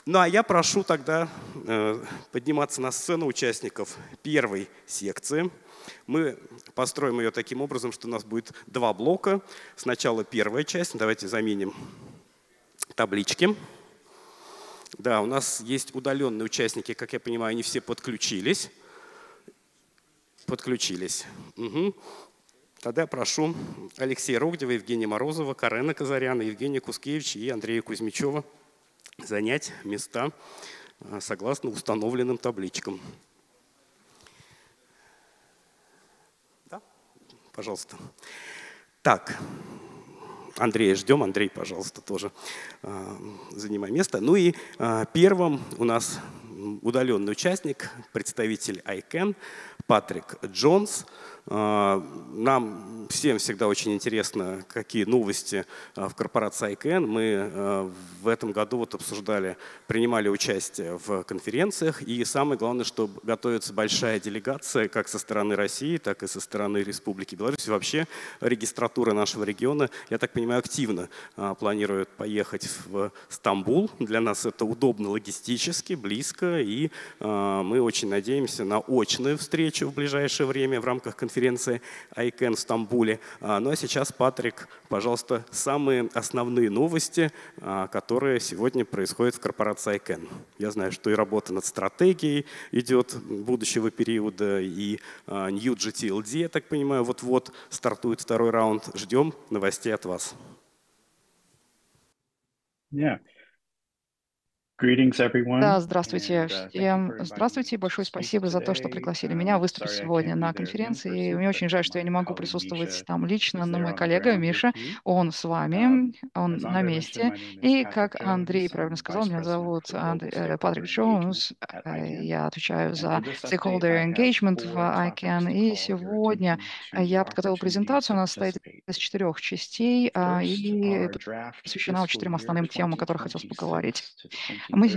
Ну а я прошу тогда подниматься на сцену участников первой секции. Мы построим ее таким образом, что у нас будет два блока. Сначала первая часть. Давайте заменим таблички. Да, у нас есть удаленные участники, как я понимаю, они все подключились. Угу. Тогда я прошу Алексея Рогдева, Евгения Морозова, Карена Казаряна, Евгения Кускевича и Андрея Кузьмичева занять места согласно установленным табличкам. Да? Пожалуйста. Так, Андрея ждем. Андрей, пожалуйста, тоже занимай место. Ну и первым у нас удаленный участник, представитель ICANN, Патрик Джонс. Нам всем всегда очень интересно, какие новости в корпорации ICANN. Мы в этом году обсуждали, принимали участие в конференциях. И самое главное, что готовится большая делегация как со стороны России, так и со стороны Республики Беларусь. Вообще регистратура нашего региона, я так понимаю, активно планирует поехать в Стамбул. Для нас это удобно логистически, близко. И мы очень надеемся на очную встречу в ближайшее время в рамках конференции ICANN в Стамбуле. Ну а сейчас, Патрик, пожалуйста, самые основные новости, которые сегодня происходят в корпорации ICANN. Я знаю, что и работа над стратегией идет будущего периода, и New GTLD, я так понимаю, вот-вот стартует второй раунд. Ждем новостей от вас. Да, здравствуйте всем. Здравствуйте, большое спасибо за то, что пригласили меня выступить сегодня на конференции. Мне очень жаль, что я не могу присутствовать там лично, но мой коллега Миша, он с вами, он на месте. И как Андрей правильно сказал, меня зовут Патрик Джонс, я отвечаю за stakeholder engagement в ICANN. И сегодня я подготовила презентацию, она состоит из 4 частей и посвящена 4 основным темам, о которых хотелось поговорить. Мы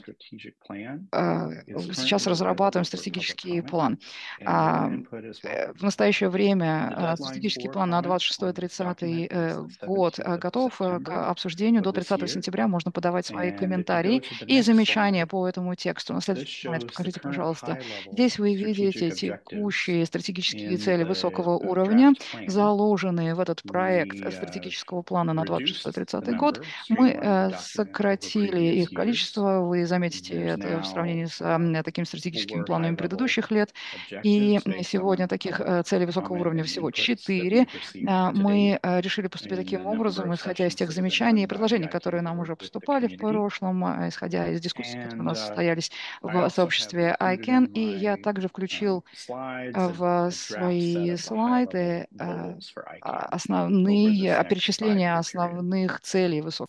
сейчас разрабатываем стратегический план. В настоящее время стратегический план на 26-30 год готов к обсуждению. До 30 сентября можно подавать свои комментарии и замечания по этому тексту. На следующий слайд покажите, пожалуйста. Здесь вы видите текущие стратегические цели высокого уровня, заложенные в этот проект стратегического плана на 26-30 год. Мы сократили их количество, вы заметите это в сравнении с такими стратегическими планами предыдущих лет. И сегодня таких целей высокого уровня всего 4. Мы решили поступить таким образом, исходя из тех замечаний и предложений, которые нам уже поступали в прошлом, исходя из дискуссий, которые у нас состоялись в сообществе ICANN. И я также включил в свои слайды основные перечисления основных целей высокого.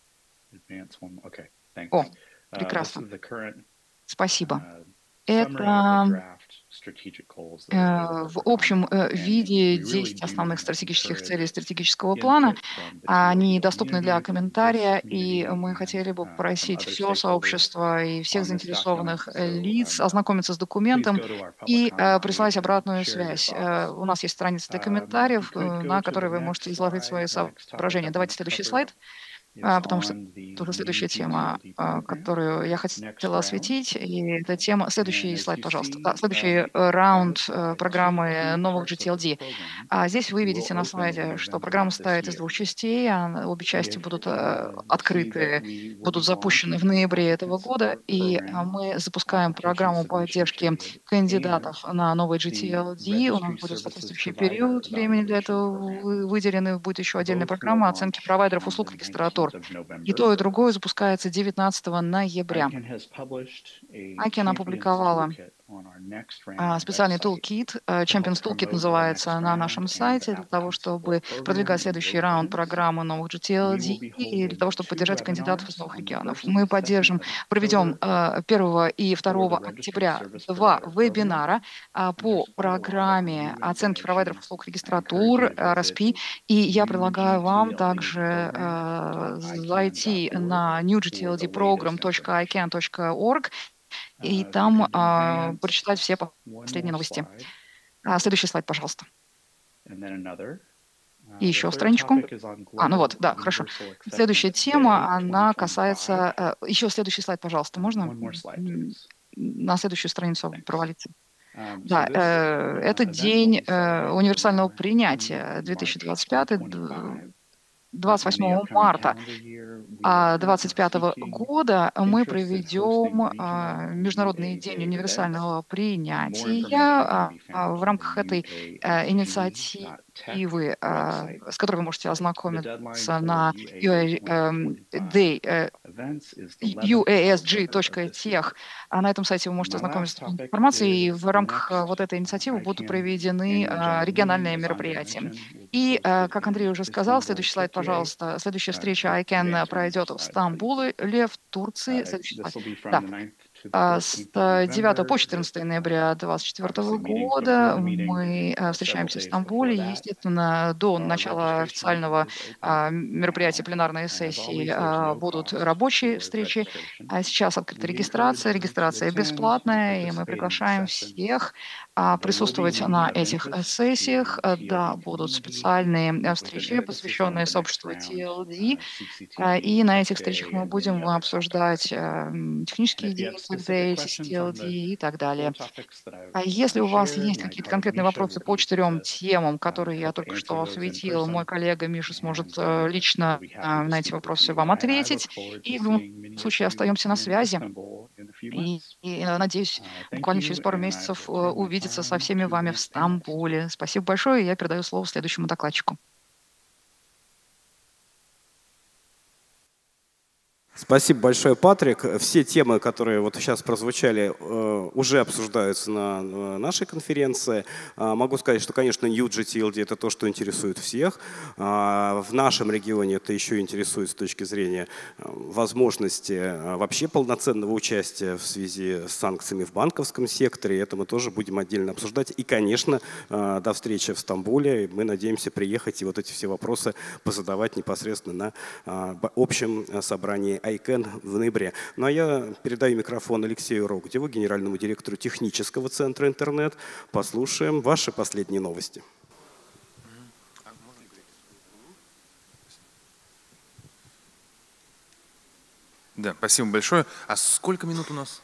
О, прекрасно. Спасибо. Это в общем виде 10 основных стратегических целей стратегического плана. Они доступны для комментария, и мы хотели бы попросить все сообщество и всех заинтересованных лиц ознакомиться с документом и прислать обратную связь. У нас есть страница для комментариев, на которой вы можете изложить свои соображения. Давайте следующий слайд. Потому что это уже следующая тема, которую я хотела осветить, и эта тема… Следующий слайд, пожалуйста. Да, следующий раунд программы новых GTLD. Здесь вы видите на слайде, что программа состоит из 2 частей. Обе части будут открыты, будут запущены в ноябре этого года, и мы запускаем программу поддержки кандидатов на новый GTLD. У нас будет соответствующий период времени для этого выделен, и будет еще отдельная программа оценки провайдеров услуг регистратур. И то, и другое запускается 19 ноября. ICANN опубликовала специальный toolkit, Champions Toolkit называется, на нашем сайте, для того, чтобы продвигать следующий раунд программы новых GTLD и для того, чтобы поддержать кандидатов из новых регионов. Мы проведем 1 и 2 октября 2 вебинара по программе оценки провайдеров услуг регистратур, RSP, и я предлагаю вам также зайти на newgtldprogram.icann.org и там прочитать все последние новости. Следующий слайд, пожалуйста. И еще страничку. Ну вот, да, хорошо. Следующая тема, она касается... Еще следующий слайд, пожалуйста, можно? На следующую страницу провалиться. Да, это день универсального принятия 2025, 28 марта 2025 года мы проведем Международный день универсального принятия. В рамках этой инициативы, с которой вы можете ознакомиться на uasg.tech, на этом сайте вы можете ознакомиться с информацией, и в рамках вот этой инициативы будут проведены региональные мероприятия. И, как Андрей уже сказал, следующий слайд, пожалуйста, следующая встреча ICANN пройдет в Стамбуле, в Турции. Следующий слайд. Да. С 9 по 14 ноября 2024 года мы встречаемся в Стамбуле. Естественно, до начала официального мероприятия пленарной сессии будут рабочие встречи. Сейчас открыта регистрация. Регистрация бесплатная, и мы приглашаем всех присутствовать на этих сессиях. Да, будут специальные встречи, посвященные сообществу TLD. И на этих встречах мы будем обсуждать технические идеи, TLD и так далее. Если у вас есть какие-то конкретные вопросы по 4 темам, которые я только что осветил, мой коллега Миша сможет лично на эти вопросы вам ответить. И в любом случае остаемся на связи. И надеюсь, буквально через пару месяцев увидеться со всеми вами в Стамбуле. Спасибо большое, и я передаю слово следующему докладчику. Спасибо большое, Патрик. Все темы, которые вот сейчас прозвучали, уже обсуждаются на нашей конференции. Могу сказать, что, конечно, UGTLD – это то, что интересует всех. В нашем регионе это еще интересует с точки зрения возможности вообще полноценного участия в связи с санкциями в банковском секторе. Это мы тоже будем отдельно обсуждать. И, конечно, до встречи в Стамбуле. Мы надеемся приехать и вот эти все вопросы позадавать непосредственно на общем собрании ICANN в ноябре. Ну а я передаю микрофон Алексею Рогдеву, генеральному директору технического центра «Интернет». Послушаем ваши последние новости. Да, спасибо большое. А сколько минут у нас?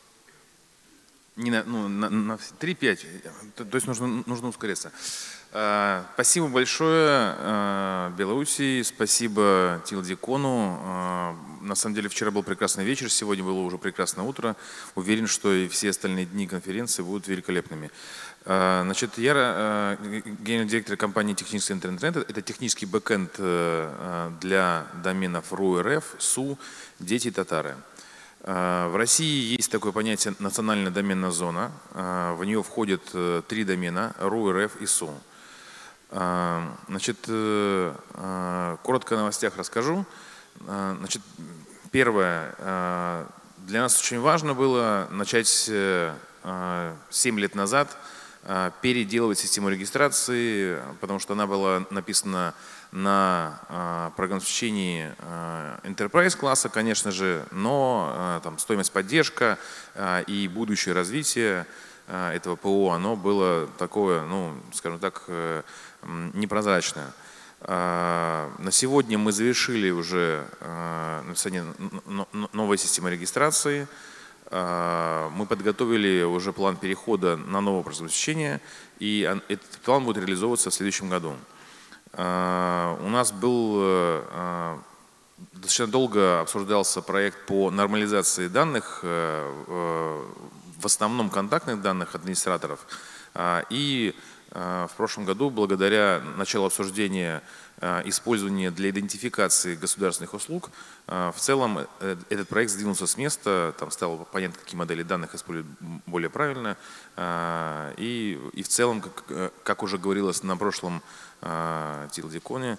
Не на 3-5, то есть нужно ускориться. Спасибо большое Белоруссии, спасибо TLD-кону. На самом деле вчера был прекрасный вечер, сегодня было уже прекрасное утро. Уверен, что и все остальные дни конференции будут великолепными. Значит, я генеральный директор компании «Технический центр интернета». Это технический бэкэнд для доменов ru.рф, СУ, дети и татары. В России есть такое понятие национальная доменная зона. В нее входят 3 домена ru.рф и СУ. Значит, коротко о новостях расскажу. Значит, первое. Для нас очень важно было начать 7 лет назад переделывать систему регистрации, потому что она была написана на программном обеспечении Enterprise класса, конечно же, но там стоимость поддержка и будущее развитие этого ПО, оно было такое, ну, скажем так, непрозрачное. На сегодня мы завершили уже написание новой системы регистрации. Мы подготовили уже план перехода на новое программное обеспечение, и этот план будет реализовываться в следующем году. У нас был достаточно долго обсуждался проект по нормализации данных, в основном контактных данных администраторов. И в прошлом году, благодаря началу обсуждения использования для идентификации государственных услуг, в целом этот проект сдвинулся с места, там стало понятно, какие модели данных использовать более правильно. И в целом, как уже говорилось на прошлом TLD-коне,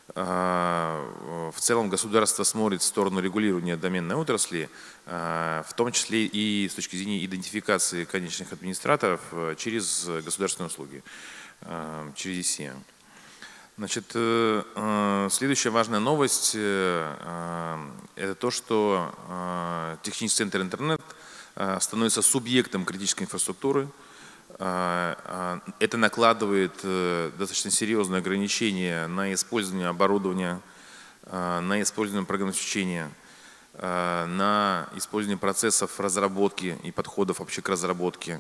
в целом государство смотрит в сторону регулирования доменной отрасли, в том числе и с точки зрения идентификации конечных администраторов через государственные услуги, через ECM. Значит, следующая важная новость – это то, что технический центр интернет становится субъектом критической инфраструктуры. Это накладывает достаточно серьезные ограничения на использование оборудования, на использование программного обеспечения, на использование процессов разработки и подходов вообще к разработке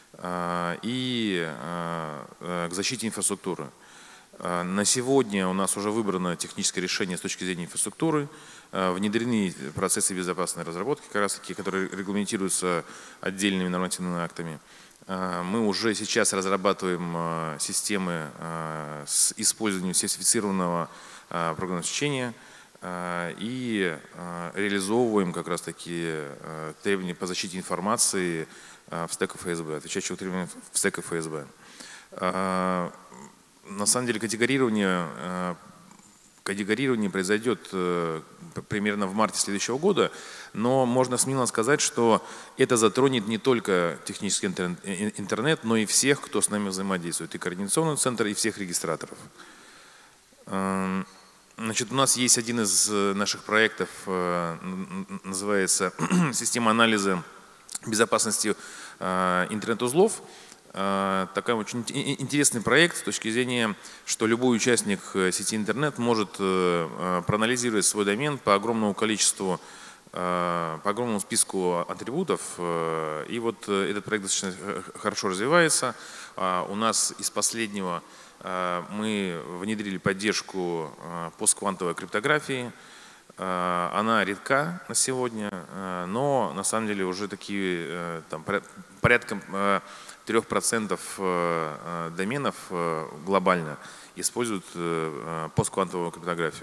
и к защите инфраструктуры. На сегодня у нас уже выбрано техническое решение с точки зрения инфраструктуры, внедрены процессы безопасной разработки, как раз таки, которые регламентируются отдельными нормативными актами. Мы уже сейчас разрабатываем системы с использованием сертифицированного программного обеспечения и реализовываем как раз таки требования по защите информации в стек ФСБ, отвечающего требованиям в стек ФСБ. На самом деле категорирование произойдет примерно в марте следующего года, но можно смело сказать, что это затронет не только технический интернет, но и всех, кто с нами взаимодействует, и координационный центр, и всех регистраторов. Значит, у нас есть один из наших проектов, называется «Система анализа безопасности интернет-узлов». Такой очень интересный проект с точки зрения, что любой участник сети интернет может проанализировать свой домен по огромному количеству, по огромному списку атрибутов. И вот этот проект достаточно хорошо развивается. У нас из последнего мы внедрили поддержку постквантовой криптографии. Она редка на сегодня, но на самом деле уже такие порядком 3% доменов глобально используют постквантовую криптографию.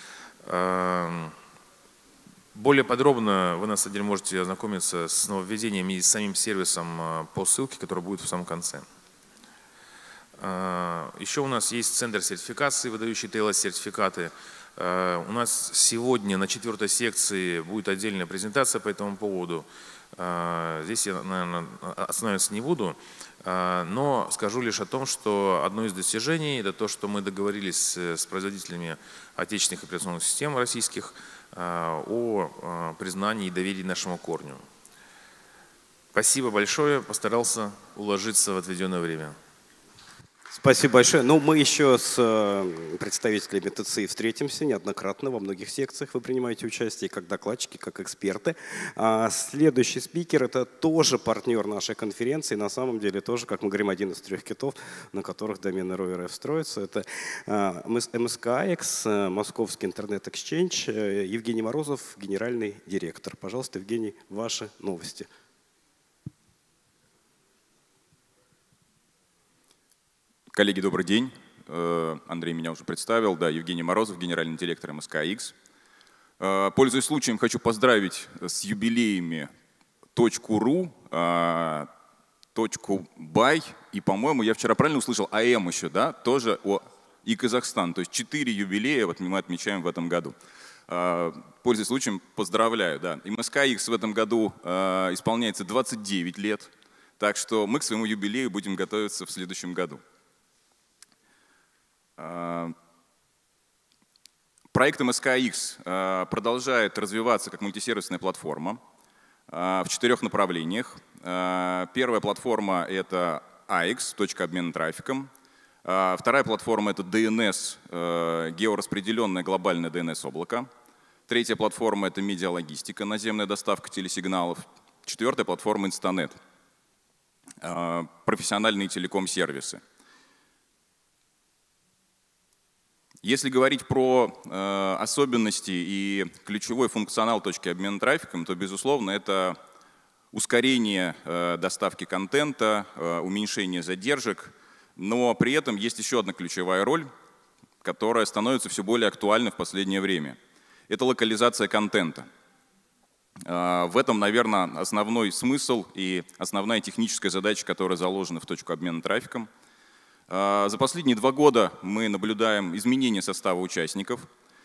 Более подробно вы на самом деле можете ознакомиться с нововведением и с самим сервисом по ссылке, который будет в самом конце. Еще у нас есть центр сертификации, выдающий TLS-сертификаты. У нас сегодня на 4-й секции будет отдельная презентация по этому поводу. Здесь я, наверное, останавливаться не буду, но скажу лишь о том, что одно из достижений – это то, что мы договорились с производителями отечественных операционных систем российских о признании и доверии нашему корню. Спасибо большое, постарался уложиться в отведенное время. Спасибо большое. Ну, мы еще с представителями ТЦИ встретимся неоднократно. Во многих секциях вы принимаете участие как докладчики, как эксперты. Следующий спикер – это тоже партнер нашей конференции. На самом деле тоже, как мы говорим, один из 3 китов, на которых домены РО-РФ строятся. Это МСК-Экс, Московский интернет-эксченж, Евгений Морозов, генеральный директор. Пожалуйста, Евгений, ваши новости. Коллеги, добрый день. Андрей меня уже представил. Да, Евгений Морозов, генеральный директор МСК-X. Пользуясь случаем, хочу поздравить с юбилеями .ru, .by и, по-моему, я вчера правильно услышал, АМ еще, да, тоже и Казахстан. То есть 4 юбилея вот мы отмечаем в этом году. Пользуясь случаем, поздравляю. Да. И МСК-X в этом году исполняется 29 лет, так что мы к своему юбилею будем готовиться в следующем году. Проект МСК-X продолжает развиваться как мультисервисная платформа в 4 направлениях. Первая платформа – это AX, точка обмена трафиком. Вторая платформа – это DNS, геораспределенное глобальное DNS-облако. Третья платформа – это медиалогистика, наземная доставка телесигналов. 4-я платформа – Инстанет, профессиональные телеком-сервисы. Если говорить про особенности и ключевой функционал точки обмена трафиком, то, безусловно, это ускорение доставки контента, уменьшение задержек, но при этом есть еще одна ключевая роль, которая становится все более актуальной в последнее время. Это локализация контента. В этом, наверное, основной смысл и основная техническая задача, которая заложена в точку обмена трафиком. За последние 2 года мы наблюдаем изменение состава участников.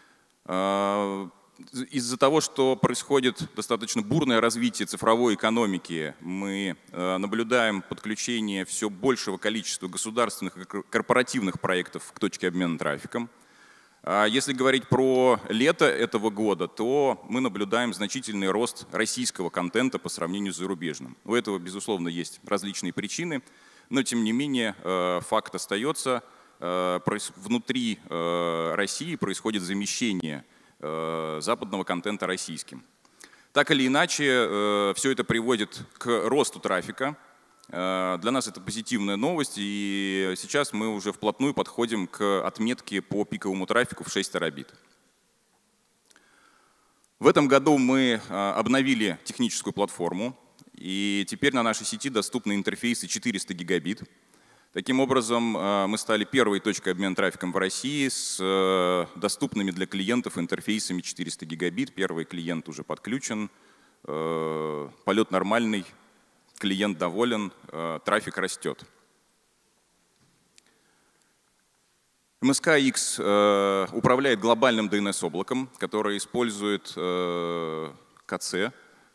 Из-за того, что происходит достаточно бурное развитие цифровой экономики, мы наблюдаем подключение все большего количества государственных и корпоративных проектов к точке обмена трафиком. Если говорить про лето этого года, то мы наблюдаем значительный рост российского контента по сравнению с зарубежным. У этого, безусловно, есть различные причины. но тем не менее факт остается. Внутри России происходит замещение западного контента российским. Так или иначе, все это приводит к росту трафика. Для нас это позитивная новость, и сейчас мы уже вплотную подходим к отметке по пиковому трафику в 6 терабит. В этом году мы обновили техническую платформу, и теперь на нашей сети доступны интерфейсы 400 гигабит. Таким образом, мы стали первой точкой обмена трафиком в России с доступными для клиентов интерфейсами 400 гигабит. Первый клиент уже подключен, полет нормальный, клиент доволен, трафик растет. МСК-X управляет глобальным DNS-облаком, которое использует КЦ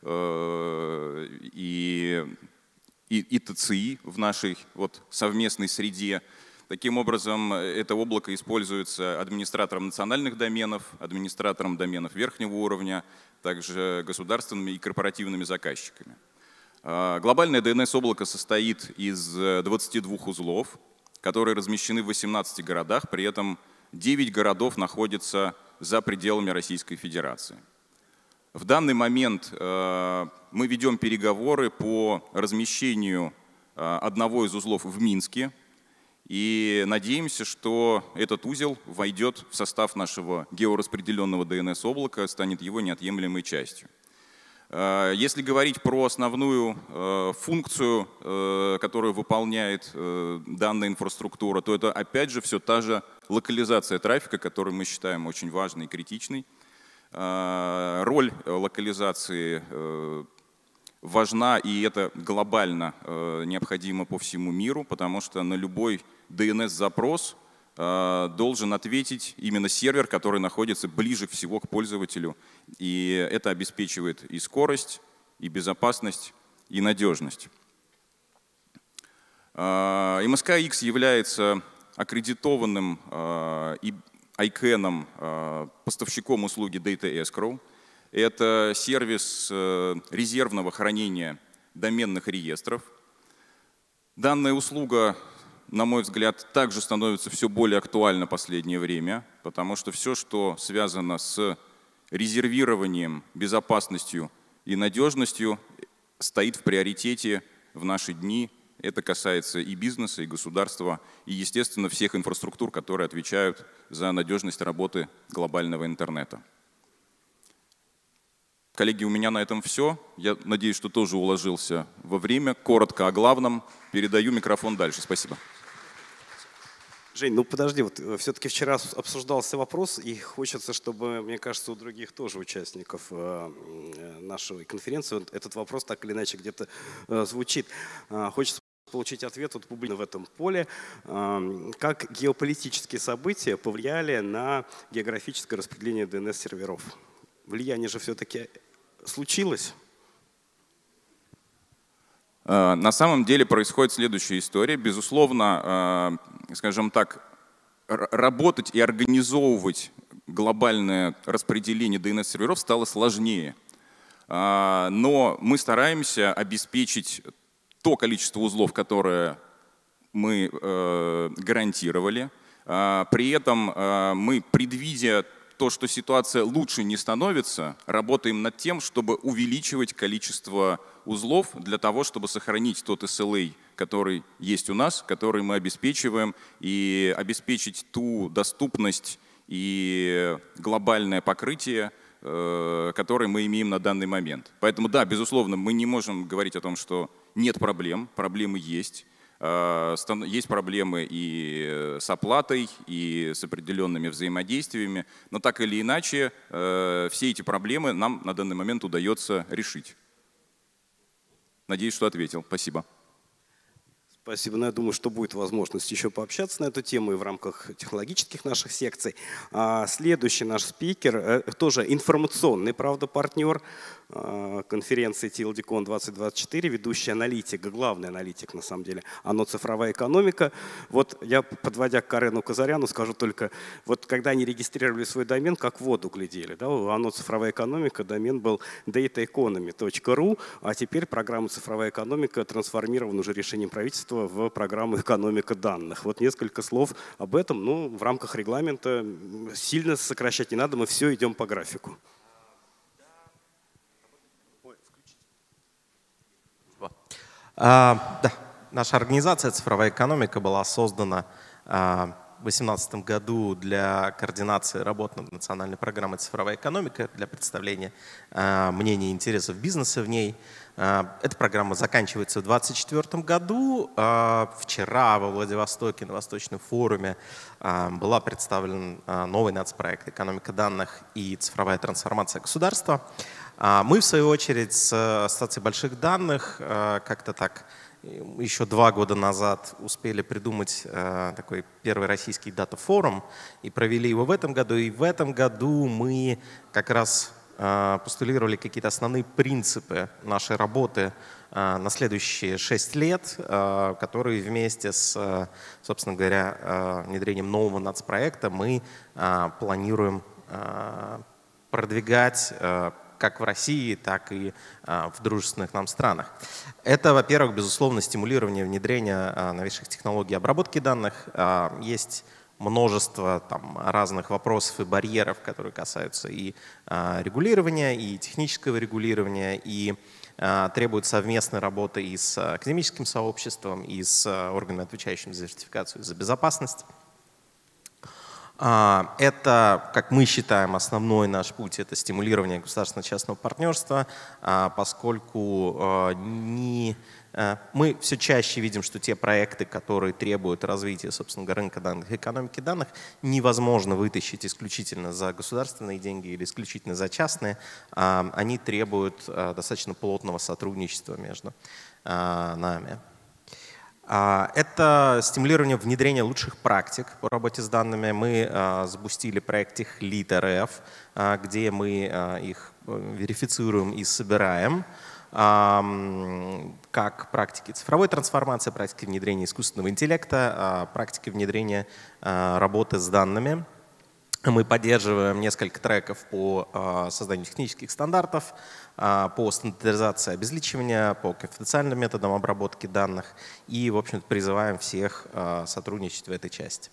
и ТЦИ в нашей совместной среде. Таким образом, это облако используется администратором национальных доменов, администратором доменов верхнего уровня, также государственными и корпоративными заказчиками. Глобальное DNS-облако состоит из 22 узлов, которые размещены в 18 городах, при этом 9 городов находятся за пределами Российской Федерации. В данный момент мы ведем переговоры по размещению одного из узлов в Минске и надеемся, что этот узел войдет в состав нашего геораспределенного DNS-облака, станет его неотъемлемой частью. Если говорить про основную функцию, которую выполняет данная инфраструктура, то это опять же все та же локализация трафика, которую мы считаем очень важной и критичной. Роль локализации важна, и это глобально необходимо по всему миру, потому что на любой DNS-запрос должен ответить именно сервер, который находится ближе всего к пользователю. И это обеспечивает и скорость, и безопасность, и надежность. МСК-X является аккредитованным ICANN поставщиком услуги Data Escrow. Это сервис резервного хранения доменных реестров. Данная услуга, на мой взгляд, также становится все более актуальна в последнее время, потому что все, что связано с резервированием, безопасностью и надежностью, стоит в приоритете в наши дни. Это касается и бизнеса, и государства, и, естественно, всех инфраструктур, которые отвечают за надежность работы глобального интернета. Коллеги, у меня на этом все. Я надеюсь, что тоже уложился во время. Коротко о главном. Передаю микрофон дальше. Спасибо. Жень, ну подожди, вот все-таки вчера обсуждался вопрос, и хочется, чтобы, мне кажется, у других тоже участников нашей конференции этот вопрос так или иначе где-то звучит. Хочется получить ответ вот публично в этом поле. Как геополитические события повлияли на географическое распределение DNS-серверов? Влияние же все-таки случилось? На самом деле происходит следующая история. Безусловно, скажем так, работать и организовывать глобальное распределение DNS-серверов стало сложнее. Но мы стараемся обеспечить то количество узлов, которое мы гарантировали. При этом мы, предвидя то, что ситуация лучше не становится, работаем над тем, чтобы увеличивать количество узлов для того, чтобы сохранить тот SLA, который есть у нас, который мы обеспечиваем, и обеспечить ту доступность и глобальное покрытие, которое мы имеем на данный момент. Поэтому да, безусловно, мы не можем говорить о том, что нет проблем, проблемы есть. Есть проблемы и с оплатой, и с определенными взаимодействиями, но так или иначе все эти проблемы нам на данный момент удается решить. Надеюсь, что ответил. Спасибо. Спасибо. Но я думаю, что будет возможность еще пообщаться на эту тему и в рамках технологических наших секций. Следующий наш спикер, тоже информационный, правда, партнер конференции TLDCon 2024, ведущий аналитик, главный аналитик, на самом деле, ОНО «Цифровая экономика». Вот я, подводя к Карену Казаряну, скажу только, вот когда они регистрировали свой домен, как в воду глядели. Да? У ОНО «Цифровая экономика» домен был dataeconomy.ru, а теперь программа «Цифровая экономика» трансформирована уже решением правительства государства в программу «Экономика данных». Вот несколько слов об этом. Ну, в рамках регламента сильно сокращать не надо, мы все идем по графику. Да, наша организация «Цифровая экономика» была создана в 2018 году для координации работ над национальной программой «Цифровая экономика», для представления мнений и интересов бизнеса в ней. Эта программа заканчивается в 2024 году. Вчера во Владивостоке на Восточном форуме была представлен новый нацпроект «Экономика данных и цифровая трансформация государства». Мы, в свою очередь, с Ассоциацией больших данных как-то так еще 2 года назад успели придумать такой первый российский дата-форум и провели его в этом году. И в этом году мы как раз постулировали какие-то основные принципы нашей работы на следующие 6 лет, которые вместе с, собственно говоря, внедрением нового нацпроекта мы планируем продвигать как в России, так и в дружественных нам странах. Это, во-первых, безусловно, стимулирование внедрения новейших технологий обработки данных. Есть множество разных вопросов и барьеров, которые касаются и регулирования, и технического регулирования, и требуют совместной работы и с академическим сообществом, и с органами, отвечающими за сертификацию и за безопасность. Это, как мы считаем, основной наш путь – это стимулирование государственно-частного партнерства, поскольку мы все чаще видим, что те проекты, которые требуют развития, собственно, рынка данных и экономики данных, невозможно вытащить исключительно за государственные деньги или исключительно за частные. Они требуют достаточно плотного сотрудничества между нами. Это стимулирование внедрения лучших практик по работе с данными. Мы запустили проект TechLead.RF, где мы их верифицируем и собираем, как практики цифровой трансформации, практики внедрения искусственного интеллекта, практики внедрения работы с данными. Мы поддерживаем несколько треков по созданию технических стандартов, по стандартизации обезличивания, по конфиденциальным методам обработки данных и, в общем-то, призываем всех сотрудничать в этой части.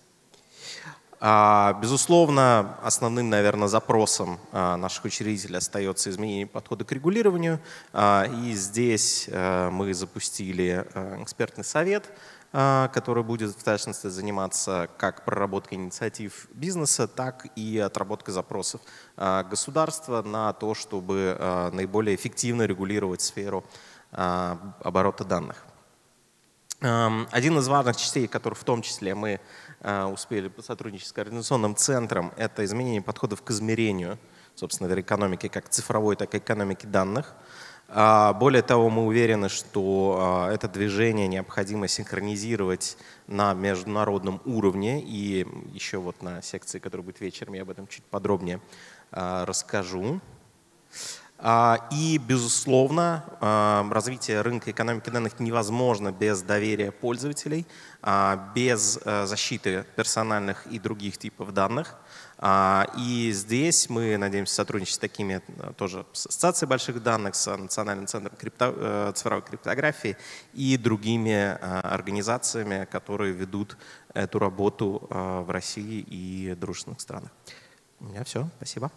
Безусловно, основным, наверное, запросом наших учредителей остается изменение подхода к регулированию. И здесь мы запустили экспертный совет, который будет в частности заниматься как проработкой инициатив бизнеса, так и отработкой запросов государства на то, чтобы наиболее эффективно регулировать сферу оборота данных. Один из важных частей, который в том числе мы успели сотрудничать с координационным центром, это изменение подходов к измерению, собственно говоря, экономики, как цифровой, так и экономики данных. Более того, мы уверены, что это движение необходимо синхронизировать на международном уровне. И еще вот на секции, которая будет вечером, я об этом чуть подробнее расскажу. И, безусловно, развитие рынка экономики данных невозможно без доверия пользователей, без защиты персональных и других типов данных. И здесь мы надеемся сотрудничать с такими тоже с Ассоциацией больших данных, с Национальным центром цифровой криптографии и другими организациями, которые ведут эту работу в России и дружественных странах. У меня все. Спасибо.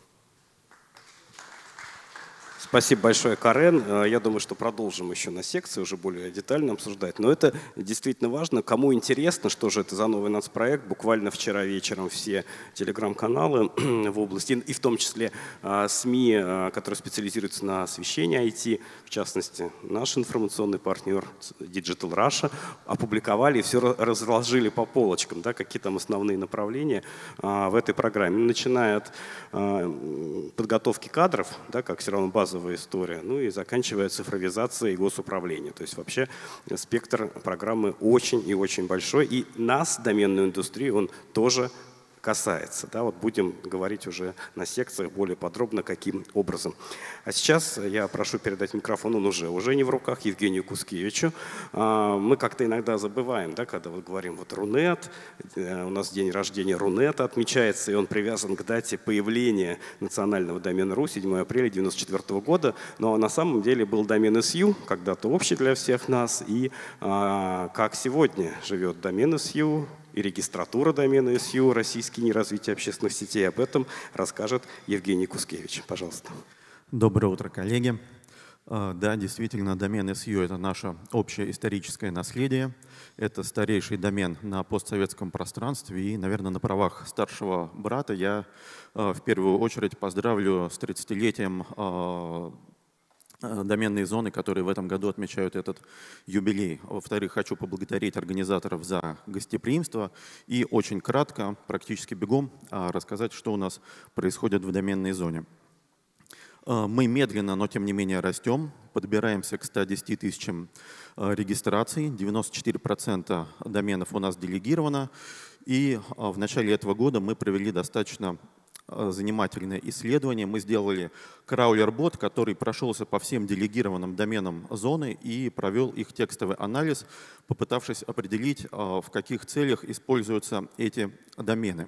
Спасибо большое, Карен. Я думаю, что продолжим еще на секции уже более детально обсуждать. Но это действительно важно. Кому интересно, что же это за новый нацпроект, буквально вчера вечером все телеграм-каналы в области, и в том числе СМИ, которые специализируются на освещении IT, в частности, наш информационный партнер Digital Russia, опубликовали и все разложили по полочкам, да, какие там основные направления в этой программе. Начиная от подготовки кадров, да, как все равно базовая история, ну и заканчивая цифровизацией госуправления. То есть вообще спектр программы очень и очень большой. И нас, доменную индустрию, он тоже касается. Да, вот будем говорить уже на секциях более подробно, каким образом. А сейчас я прошу передать микрофон, он уже не в руках, Евгению Кускевичу. Мы как-то иногда забываем, да, когда вот говорим вот Рунет, у нас день рождения Рунета отмечается, и он привязан к дате появления национального домена .ru, 7 апреля 1994 года, но на самом деле был домен .su, когда-то общий для всех нас, и как сегодня живет домен .su и регистратура домена .su, российский НИИ развития общественных сетей. Об этом расскажет Евгений Кускевич. Пожалуйста. Доброе утро, коллеги. Да, действительно, домен .su — это наше общее историческое наследие. Это старейший домен на постсоветском пространстве. И, наверное, на правах старшего брата я в первую очередь поздравлю с 30-летием доменные зоны, которые в этом году отмечают этот юбилей. Во-вторых, хочу поблагодарить организаторов за гостеприимство и очень кратко, практически бегом, рассказать, что у нас происходит в доменной зоне. Мы медленно, но тем не менее растем, подбираемся к 110 тысячам регистраций, 94% доменов у нас делегировано, и в начале этого года мы провели достаточно занимательное исследование. Мы сделали краулер-бот, который прошелся по всем делегированным доменам зоны и провел их текстовый анализ, попытавшись определить, в каких целях используются эти домены.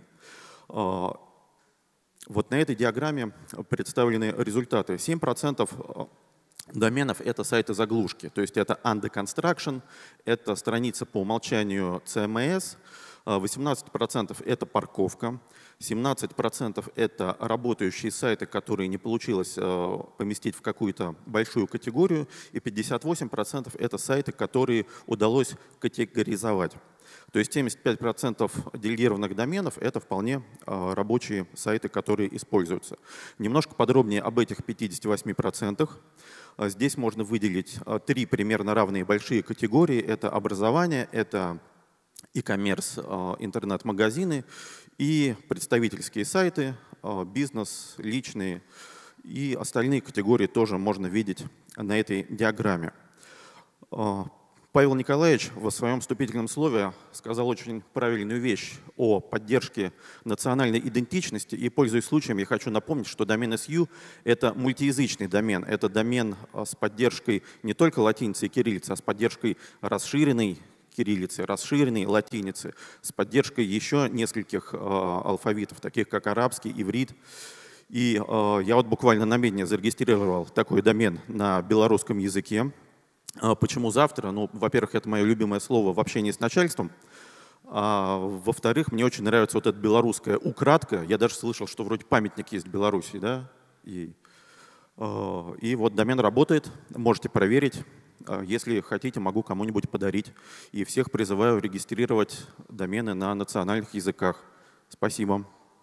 Вот на этой диаграмме представлены результаты. 7% доменов — это сайты-заглушки, то есть это under construction, это страница по умолчанию CMS, 18% это парковка, 17% это работающие сайты, которые не получилось поместить в какую-то большую категорию, и 58% это сайты, которые удалось категоризовать. То есть 75% делегированных доменов — это вполне рабочие сайты, которые используются. Немножко подробнее об этих 58%. Здесь можно выделить 3 примерно равные большие категории. Это образование, это e-commerce, интернет-магазины и представительские сайты, бизнес, личные. И остальные категории тоже можно видеть на этой диаграмме. Павел Николаевич в своем вступительном слове сказал очень правильную вещь о поддержке национальной идентичности. И, пользуясь случаем, я хочу напомнить, что домен .su — это мультиязычный домен. Это домен с поддержкой не только латиницы и кириллицы, а с поддержкой расширенной кириллицы, расширенной латиницы, с поддержкой еще нескольких алфавитов, таких как арабский, иврит. И я вот буквально на медне зарегистрировал такой домен на белорусском языке. Почему завтра? Ну, во-первых, это мое любимое слово в общении с начальством. Во-вторых, мне очень нравится вот эта белорусская украдка. Я даже слышал, что вроде памятник есть в Беларуси, да? И вот домен работает, можете проверить. Если хотите, могу кому-нибудь подарить. И всех призываю регистрировать домены на национальных языках. Спасибо.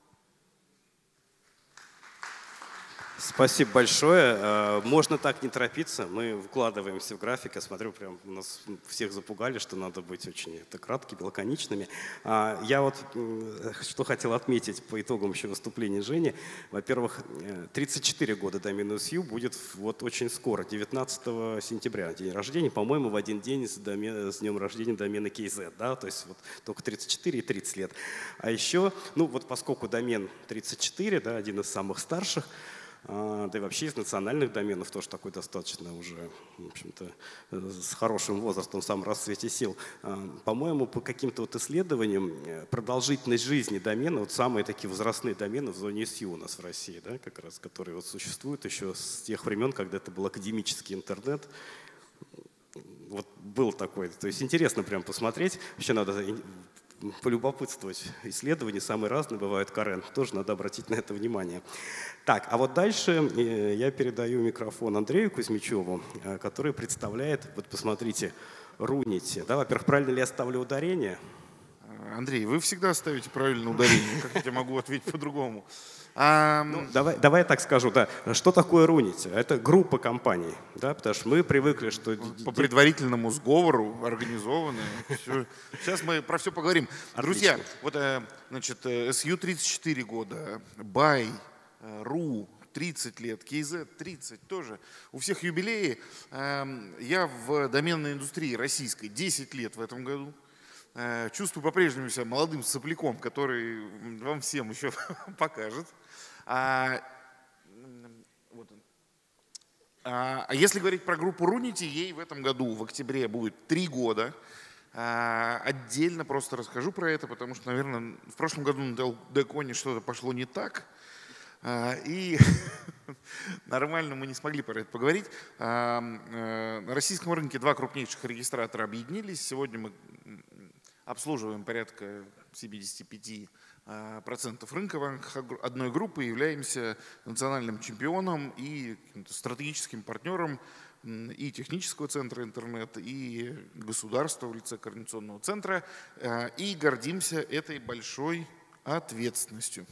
Спасибо большое. Можно так не торопиться. Мы вкладываемся в график. Я смотрю, прям нас всех запугали, что надо быть очень краткими, лаконичными. Я вот что хотел отметить по итогам еще выступления Жени. Во-первых, 34 года домену .su будет вот очень скоро, 19 сентября, день рождения. По-моему, в один день с днем рождения домена KZ. Да? То есть вот только 34 и 30 лет. А еще, ну вот поскольку домен 34, да, один из самых старших, да и вообще из национальных доменов тоже такой достаточно уже, в общем-то, с хорошим возрастом, в самом расцвете сил. По-моему, по каким-то вот исследованиям продолжительность жизни домена, вот самые такие возрастные домены в зоне .su у нас в России, да, как раз, которые вот существуют еще с тех времен, когда это был академический интернет. Вот был такой. То есть интересно прям посмотреть. Вообще надо полюбопытствовать. Исследования самые разные бывают, Карен. Тоже надо обратить на это внимание. Так, а вот дальше я передаю микрофон Андрею Кузьмичеву, который представляет, вот посмотрите, Runity. Да, во-первых, правильно ли я ставлю ударение? Андрей, вы всегда ставите правильное ударение. Как я тебе могу ответить по-другому? Ну, давай я так скажу, да. Что такое Runity? Это группа компаний, да, потому что мы привыкли, что… По предварительному сговору организованы. Сейчас мы про все поговорим. Отлично. Друзья, вот, значит, SU 34 года, Buy, Ru 30 лет, KZ 30 тоже. У всех юбилеи. Я в доменной индустрии российской 10 лет в этом году. чувствую по-прежнему себя молодым сопляком, который вам всем еще покажет. А если говорить про группу Runity, ей в этом году, в октябре, будет 3 года. Отдельно просто расскажу про это, потому что, наверное, в прошлом году на DevCon что-то пошло не так. И нормально мы не смогли про это поговорить. На российском рынке 2 крупнейших регистратора объединились. Сегодня мы обслуживаем порядка 75% рынка в рамках одной группы, являемся национальным чемпионом и стратегическим партнером и технического центра интернет, и государства в лице координационного центра, и гордимся этой большой ответственностью.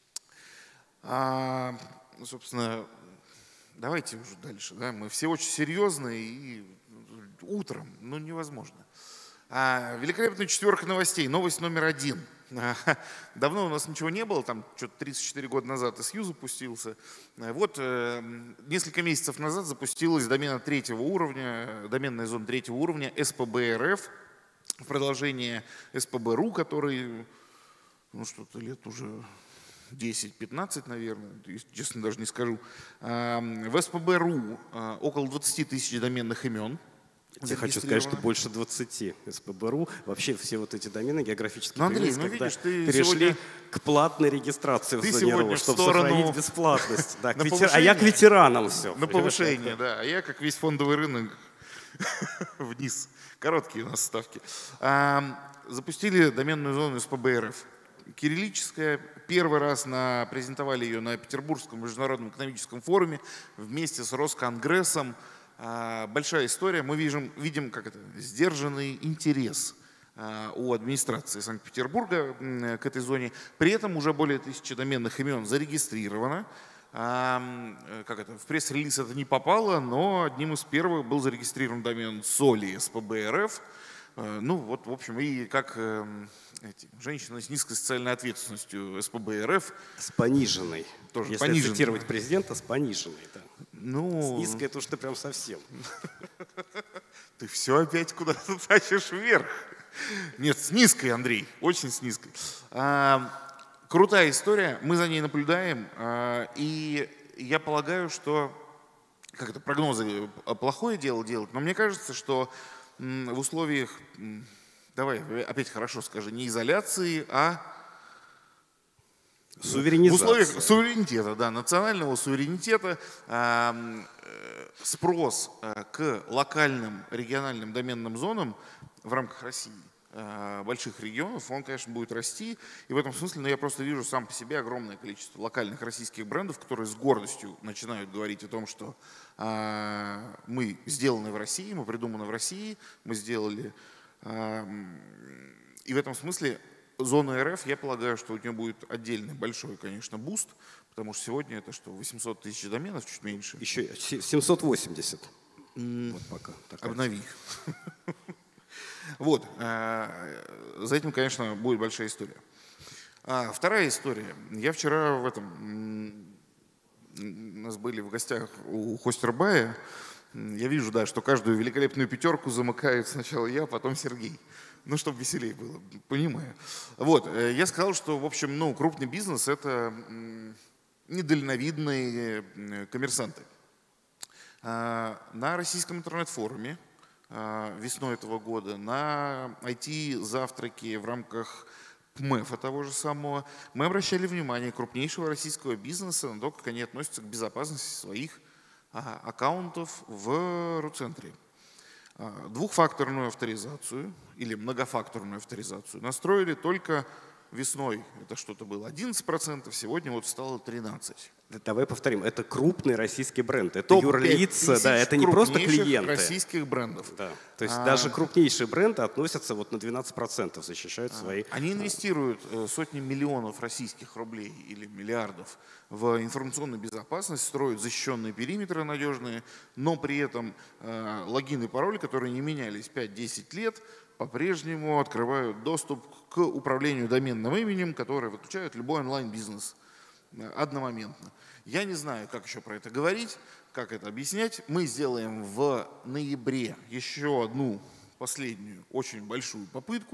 Собственно, давайте уже дальше. Да? Мы все очень серьезные и утром, ну невозможно. Великолепная 4 новостей. Новость номер 1. Давно у нас ничего не было, там что-то 34 года назад SU запустился. Вот несколько месяцев назад запустилась домена 3-го уровня, доменная зона 3-го уровня SPB.RF, в продолжение SPB.RU, который, ну что-то лет уже 10-15, наверное, честно даже не скажу. В SPB.RU около 20 тысяч доменных имен. Я хочу сказать, что больше 20 SPB.RU. Вообще все вот эти домены географические Андрей, когда видишь, ты перешли сегодня... к платной регистрации в зоне РУ, чтобы сторону... сохранить бесплатность. Да, А я к ветеранам все. На повышение, да. А я, как весь фондовый рынок, вниз. Короткие у нас ставки. Запустили доменную зону SPB.RF. Кириллическая. Первый раз презентовали ее на Петербургском международном экономическом форуме вместе с Росконгрессом. Большая история. Мы видим как это, сдержанный интерес у администрации Санкт-Петербурга к этой зоне. При этом уже более 1000 доменных имен зарегистрировано. В пресс-релиз это не попало, но одним из первых был зарегистрирован домен Соли SPB.RF. Ну вот, в общем, и как женщина с низкой социальной ответственностью SPB.RF. С пониженной. Тоже если пониженной. цитировать президента, с пониженной. Да. Ну, с низкой это уж ты прям совсем. Ты все опять куда-то тащишь вверх. Нет, с низкой, Андрей, очень с низкой. Крутая история, мы за ней наблюдаем. И я полагаю, что прогнозы плохое дело делать, но мне кажется, что в условиях, давай опять хорошо скажи, не изоляции, а суверенизации. В условиях суверенитета, да, национального суверенитета, спрос к локальным региональным доменным зонам в рамках России, больших регионов, он, конечно, будет расти. И в этом смысле, я просто вижу сам по себе огромное количество локальных российских брендов, которые с гордостью начинают говорить о том, что мы сделаны в России, мы придуманы в России, мы сделали. И в этом смысле зона РФ, я полагаю, что у нее будет отдельный большой, конечно, буст, потому что сегодня это что, 800 тысяч доменов, чуть меньше. Еще 780. Вот пока. Обнови. Вот. За этим, конечно, будет большая история. Вторая история. Я вчера у нас были в гостях у Хостербая. Я вижу, да, что каждую великолепную пятерку замыкает сначала я, потом Сергей. Ну, чтобы веселее было, понимаю. Вот. Я сказал, что, в общем, крупный бизнес – это недальновидные коммерсанты. На российском интернет-форуме весной этого года, на IT-завтраке в рамках ПМЭФа того же самого, мы обращали внимание крупнейшего российского бизнеса на то, как они относятся к безопасности своих аккаунтов в РУ-центре. Двухфакторную авторизацию или многофакторную авторизацию настроили только весной. Это что-то было 11%, сегодня вот стало 13%. Давай повторим, это крупный российский бренд, это юрлица, да, это не просто клиенты. Российских брендов. Да. То есть даже крупнейшие бренды относятся вот на 12%, защищают свои. Они инвестируют сотни миллионов российских рублей или миллиардов в информационную безопасность, строят защищенные периметры надежные, но при этом логин и пароль, которые не менялись 5-10 лет, по-прежнему открывают доступ к управлению доменным именем, которые выключают любой онлайн-бизнес одномоментно. Я не знаю, как еще про это говорить, как это объяснять. Мы сделаем в ноябре еще одну последнюю очень большую попытку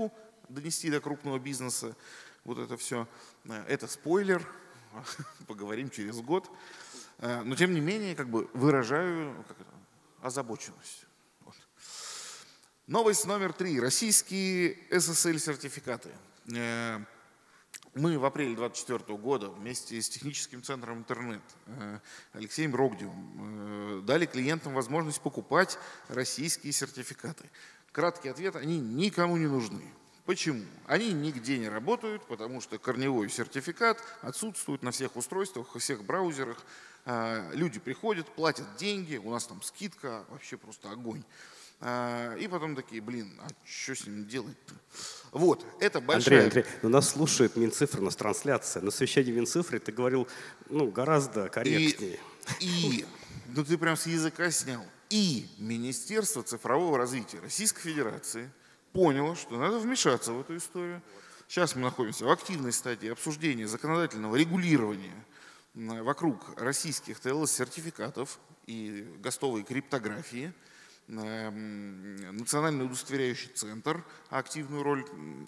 донести до крупного бизнеса. Вот это все. Это спойлер, поговорим через год. Но тем не менее, как бы выражаю озабоченность. Вот. Новость номер 3. Российские SSL-сертификаты. Мы в апреле 2024 года вместе с техническим центром интернет Алексеем Рогдевым дали клиентам возможность покупать российские сертификаты. Краткий ответ: они никому не нужны. Почему? Они нигде не работают, потому что корневой сертификат отсутствует на всех устройствах, во всех браузерах. Люди приходят, платят деньги, у нас там скидка, вообще просто огонь. И потом такие, блин, а что с ним делать-то? Вот, это большая... Андрей, но нас слушает Минцифры, у нас трансляция. На совещании Минцифры ты говорил гораздо корректнее. Ну ты прям с языка снял. И Министерство цифрового развития Российской Федерации поняло, что надо вмешаться в эту историю. Сейчас мы находимся в активной стадии обсуждения законодательного регулирования вокруг российских TLS-сертификатов и ГОСТовой криптографии. Национальный удостоверяющий центр активную роль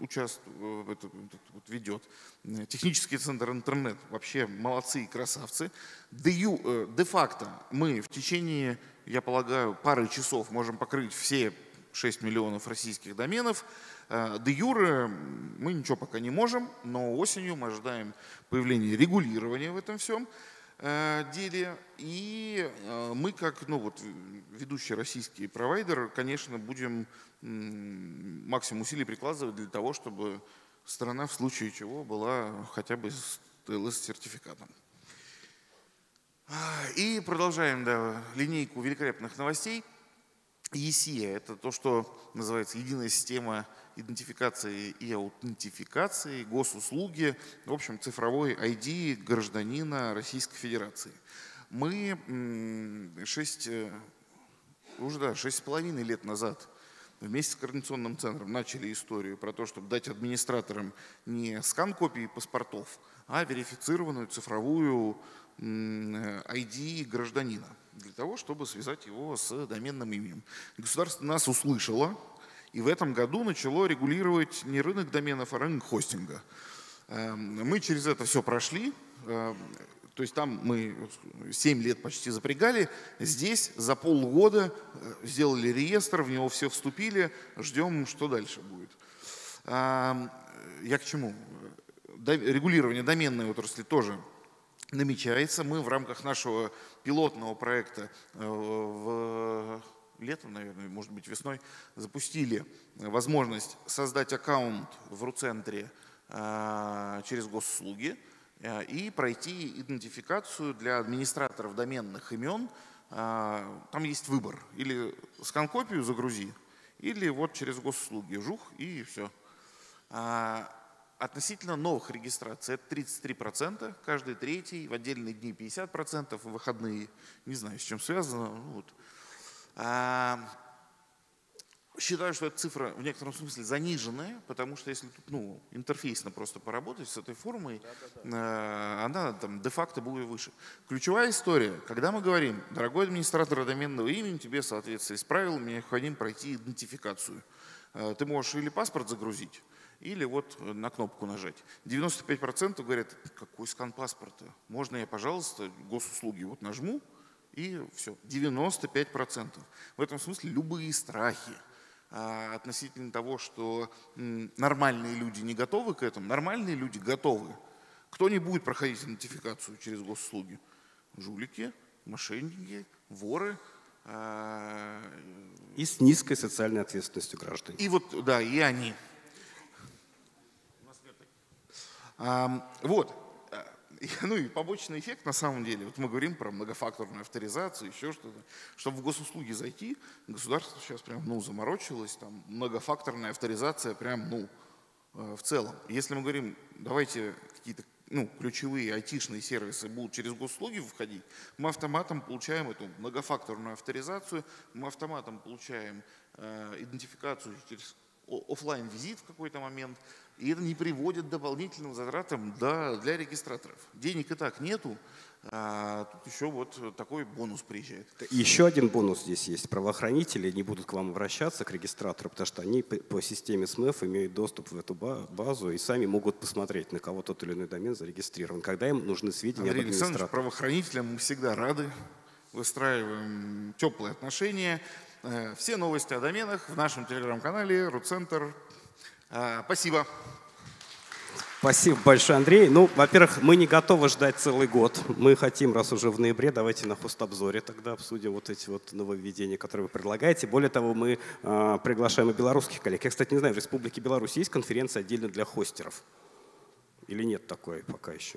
ведет. Технический центр интернет вообще молодцы и красавцы. Де-факто мы в течение, я полагаю, пары часов можем покрыть все 6 миллионов российских доменов. Де-юре мы ничего пока не можем, но осенью мы ожидаем появления регулирования в этом всем деле. И мы, как ведущий российский провайдер, конечно, будем максимум усилий прикладывать для того, чтобы страна в случае чего была хотя бы с TLS-сертификатом. И продолжаем линейку великолепных новостей. ЕСИА – это то, что называется единая система идентификации и аутентификации, госуслуги, в общем, цифровой ID гражданина Российской Федерации. Мы 6,5 лет назад вместе с Координационным центром начали историю про то, чтобы дать администраторам не скан копии паспортов, а верифицированную цифровую ID гражданина, для того, чтобы связать его с доменным именем. Государство нас услышало и в этом году начало регулировать не рынок доменов, а рынок хостинга. Мы через это все прошли, то есть там мы 7 лет почти запрягали, здесь за полгода сделали реестр, в него все вступили, ждем, что дальше будет. Я к чему? Регулирование доменной отрасли тоже намечается. Мы в рамках нашего пилотного проекта летом, наверное, может быть весной, запустили возможность создать аккаунт в РУ-центре через госуслуги и пройти идентификацию для администраторов доменных имен. Там есть выбор. Или скан-копию загрузи, или вот через госуслуги жух и все. Относительно новых регистраций это 33%, каждый третий, в отдельные дни 50%, в выходные, не знаю, с чем связано. Считаю, что эта цифра в некотором смысле заниженная, потому что если тут интерфейсно просто поработать с этой формой, она там де-факто будет выше. Ключевая история, когда мы говорим, дорогой администратор доменного имени, тебе в соответствии с правилами необходимо пройти идентификацию. Ты можешь или паспорт загрузить, или вот на кнопку нажать. 95% говорят, какой скан паспорта? Можно я, пожалуйста, госуслуги вот нажму, и все. 95%. В этом смысле любые страхи относительно того, что нормальные люди не готовы к этому, нормальные люди готовы. Кто не будет проходить идентификацию через госуслуги? Жулики, мошенники, воры. И с низкой социальной ответственностью граждан. И вот, да, и они. Вот. Ну и побочный эффект на самом деле. Вот мы говорим про многофакторную авторизацию, еще что-то. Чтобы в госуслуги зайти, государство сейчас прям, заморочилось. Там многофакторная авторизация прям, в целом. Если мы говорим, давайте какие-то ключевые айтишные сервисы будут через госуслуги входить, мы автоматом получаем эту многофакторную авторизацию, мы автоматом получаем идентификацию через офлайн визит в какой-то момент, и это не приводит к дополнительным затратам для регистраторов. Денег и так нету, а тут еще вот такой бонус приезжает. Еще один бонус здесь есть. Правоохранители не будут к вам обращаться, к регистратору, потому что они по системе СМЭФ имеют доступ в эту базу и сами могут посмотреть, на кого тот или иной домен зарегистрирован, когда им нужны сведения об администраторе. Правоохранителям мы всегда рады, выстраиваем теплые отношения. Все новости о доменах в нашем телеграм-канале RootCenter. Спасибо. Спасибо большое, Андрей. Ну, во-первых, мы не готовы ждать целый год. Мы хотим, раз уже в ноябре, давайте на хостобзоре тогда обсудим вот эти вот нововведения, которые вы предлагаете. Более того, мы приглашаем и белорусских коллег. Я, кстати, не знаю, в Республике Беларусь есть конференция отдельно для хостеров? Или нет такой пока еще?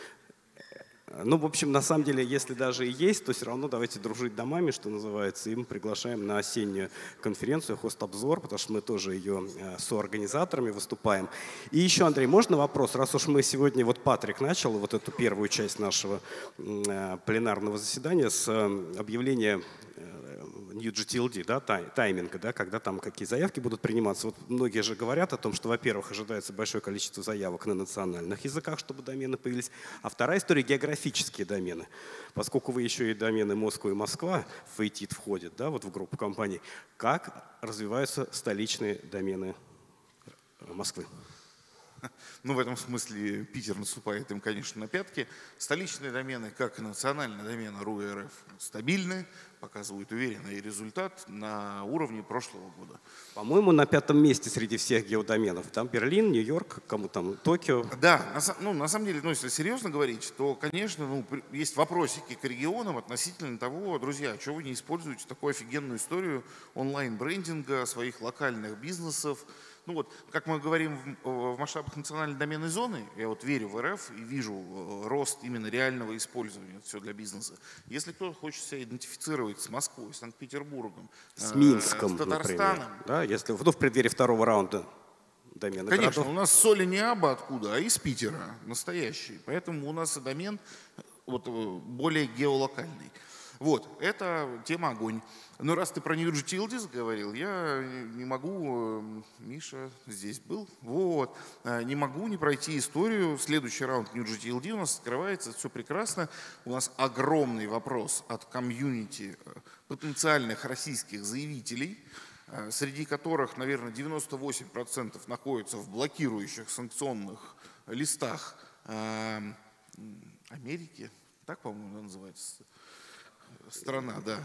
Ну, в общем, на самом деле, если даже и есть, то все равно давайте дружить домами, что называется, и мы приглашаем на осеннюю конференцию «Хостобзор», потому что мы тоже ее соорганизаторами выступаем. И еще, Андрей, можно вопрос? Раз уж мы сегодня, вот Патрик начал вот эту первую часть нашего пленарного заседания с объявления New GTLD, да, тайминга, да, когда там какие заявки будут приниматься. Вот многие же говорят о том, что, во-первых, ожидается большое количество заявок на национальных языках, чтобы домены появились. А вторая история — географические домены. Поскольку вы еще и домены Москва и Москва, FATIT входит, да, вот в группу компаний, как развиваются столичные домены Москвы? Ну, в этом смысле Питер наступает им, конечно, на пятки. Столичные домены, как и национальные домены РУ и РФ, стабильны, показывают уверенный результат на уровне прошлого года. По-моему, на 5-м месте среди всех геодоменов. Там Берлин, Нью-Йорк, кому там, Токио. Да, на самом деле, если серьезно говорить, то, конечно, есть вопросики к регионам относительно того, друзья, что вы не используете такую офигенную историю онлайн-брендинга своих локальных бизнесов. Ну вот, как мы говорим в масштабах национальной доменной зоны, я вот верю в РФ и вижу рост именно реального использования, все для бизнеса. Если кто-то хочет себя идентифицировать с Москвой, с Санкт-Петербургом, с Минском, с Татарстаном. Например, да, если в преддверии второго раунда домена. Конечно, городов. у нас соли не аба откуда, а из Питера, настоящий. Поэтому у нас и домен вот, более геолокальный. Вот, это тема огонь. Но раз ты про New GTLD говорил, я не могу, Миша здесь был, вот, не могу не пройти историю. Следующий раунд New GTLD у нас открывается, все прекрасно. У нас огромный вопрос от комьюнити потенциальных российских заявителей, среди которых, наверное, 98% находятся в блокирующих санкционных листах Америки. Так, по-моему, называется страна, да.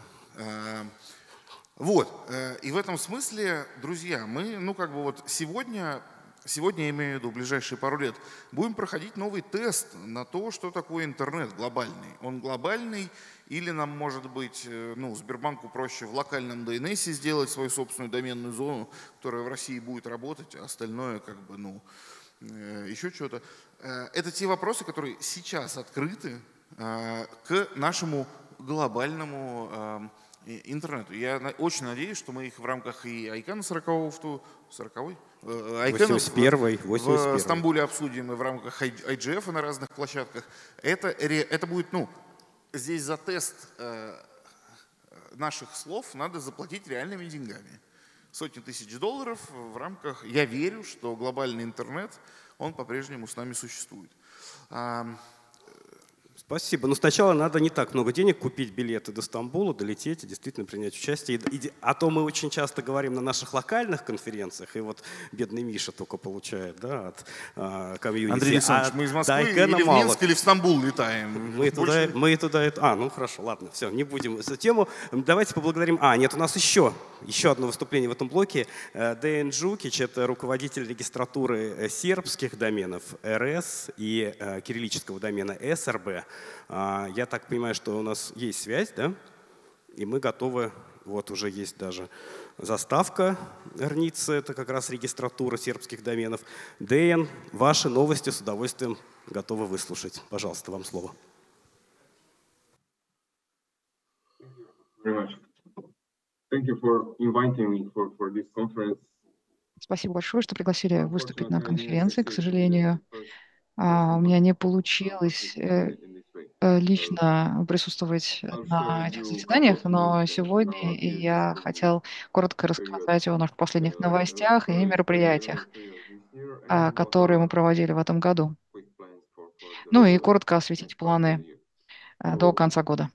Вот. И в этом смысле, друзья, мы, сегодня, я имею в виду, в ближайшие пару лет, будем проходить новый тест на то, что такое интернет глобальный. Он глобальный или нам, может быть, Сбербанку проще в локальном DNS сделать свою собственную доменную зону, которая в России будет работать, а остальное еще что-то. Это те вопросы, которые сейчас открыты к нашему глобальному интернету. Я очень надеюсь, что мы их в рамках и ICANN 40-й? 81-й. В Стамбуле обсудим и в рамках IGF на разных площадках. Это будет, здесь за тест наших слов надо заплатить реальными деньгами. Сотни тысяч долларов в рамках, я верю, что глобальный интернет, он по-прежнему с нами существует. Спасибо. Но сначала надо не так много денег купить билеты до Стамбула, долететь и действительно принять участие. А то мы очень часто говорим на наших локальных конференциях, и вот бедный Миша только получает, да, от комьюнити. Андрей Александрович, мы из Москвы или в Минск, или в Стамбул летаем. Мы туда. Ну хорошо, ладно, все, не будем эту тему. Давайте поблагодарим. Нет, у нас еще одно выступление в этом блоке. Деян Джукич, это руководитель регистратуры сербских доменов РС и кириллического домена СРБ. Я так понимаю, что у нас есть связь, да? И мы готовы, вот уже есть даже заставка Рницы, это как раз регистратура сербских доменов. Деян, ваши новости с удовольствием готовы выслушать. Пожалуйста, вам слово. Спасибо большое, что пригласили выступить на конференции. К сожалению, у меня не получилось лично присутствовать на этих заседаниях, но сегодня я хотел коротко рассказать о наших последних новостях и мероприятиях, которые мы проводили в этом году. Ну и коротко осветить планы до конца года.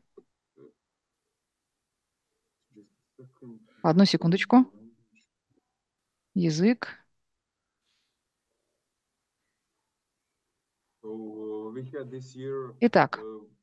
Одну секундочку. Язык. Итак,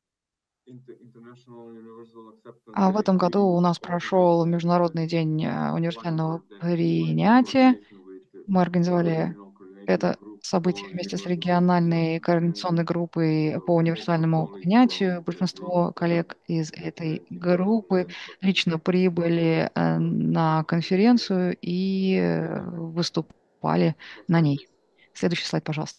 в этом году у нас прошел Международный день универсального принятия. Мы организовали это событие вместе с региональной координационной группой по универсальному принятию. Большинство коллег из этой группы лично прибыли на конференцию и выступали на ней. Следующий слайд, пожалуйста.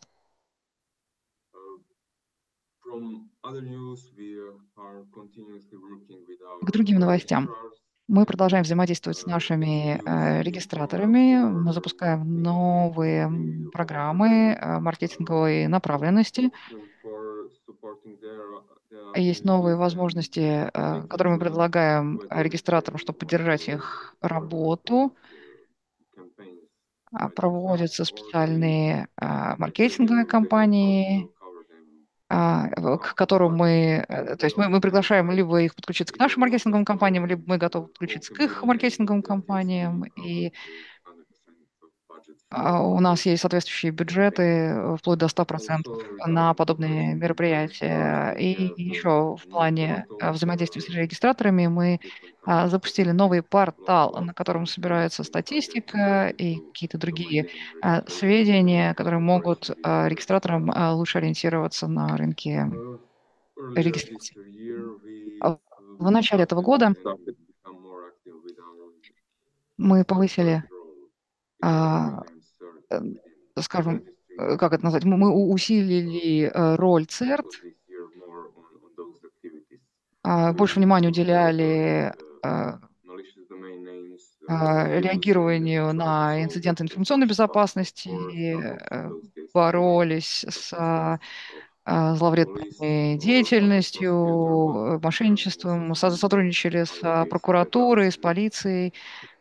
К другим новостям. Мы продолжаем взаимодействовать с нашими регистраторами. Мы запускаем новые программы маркетинговой направленности. Есть новые возможности, которые мы предлагаем регистраторам, чтобы поддержать их работу. Проводятся специальные маркетинговые кампании, к которым то есть мы приглашаем либо их подключиться к нашим маркетинговым компаниям, либо мы готовы подключиться к их маркетинговым компаниям. И у нас есть соответствующие бюджеты, вплоть до 100% на подобные мероприятия. И еще в плане взаимодействия с регистраторами мы запустили новый портал, на котором собирается статистика и какие-то другие сведения, которые могут регистраторам лучше ориентироваться на рынке регистрации. В начале этого года мы повысили, скажем, как это назвать, мы усилили роль ЦЕРТ, больше внимания уделяли реагированию на инциденты информационной безопасности, боролись с зловредной деятельностью, мошенничеством, сотрудничали с прокуратурой, с полицией.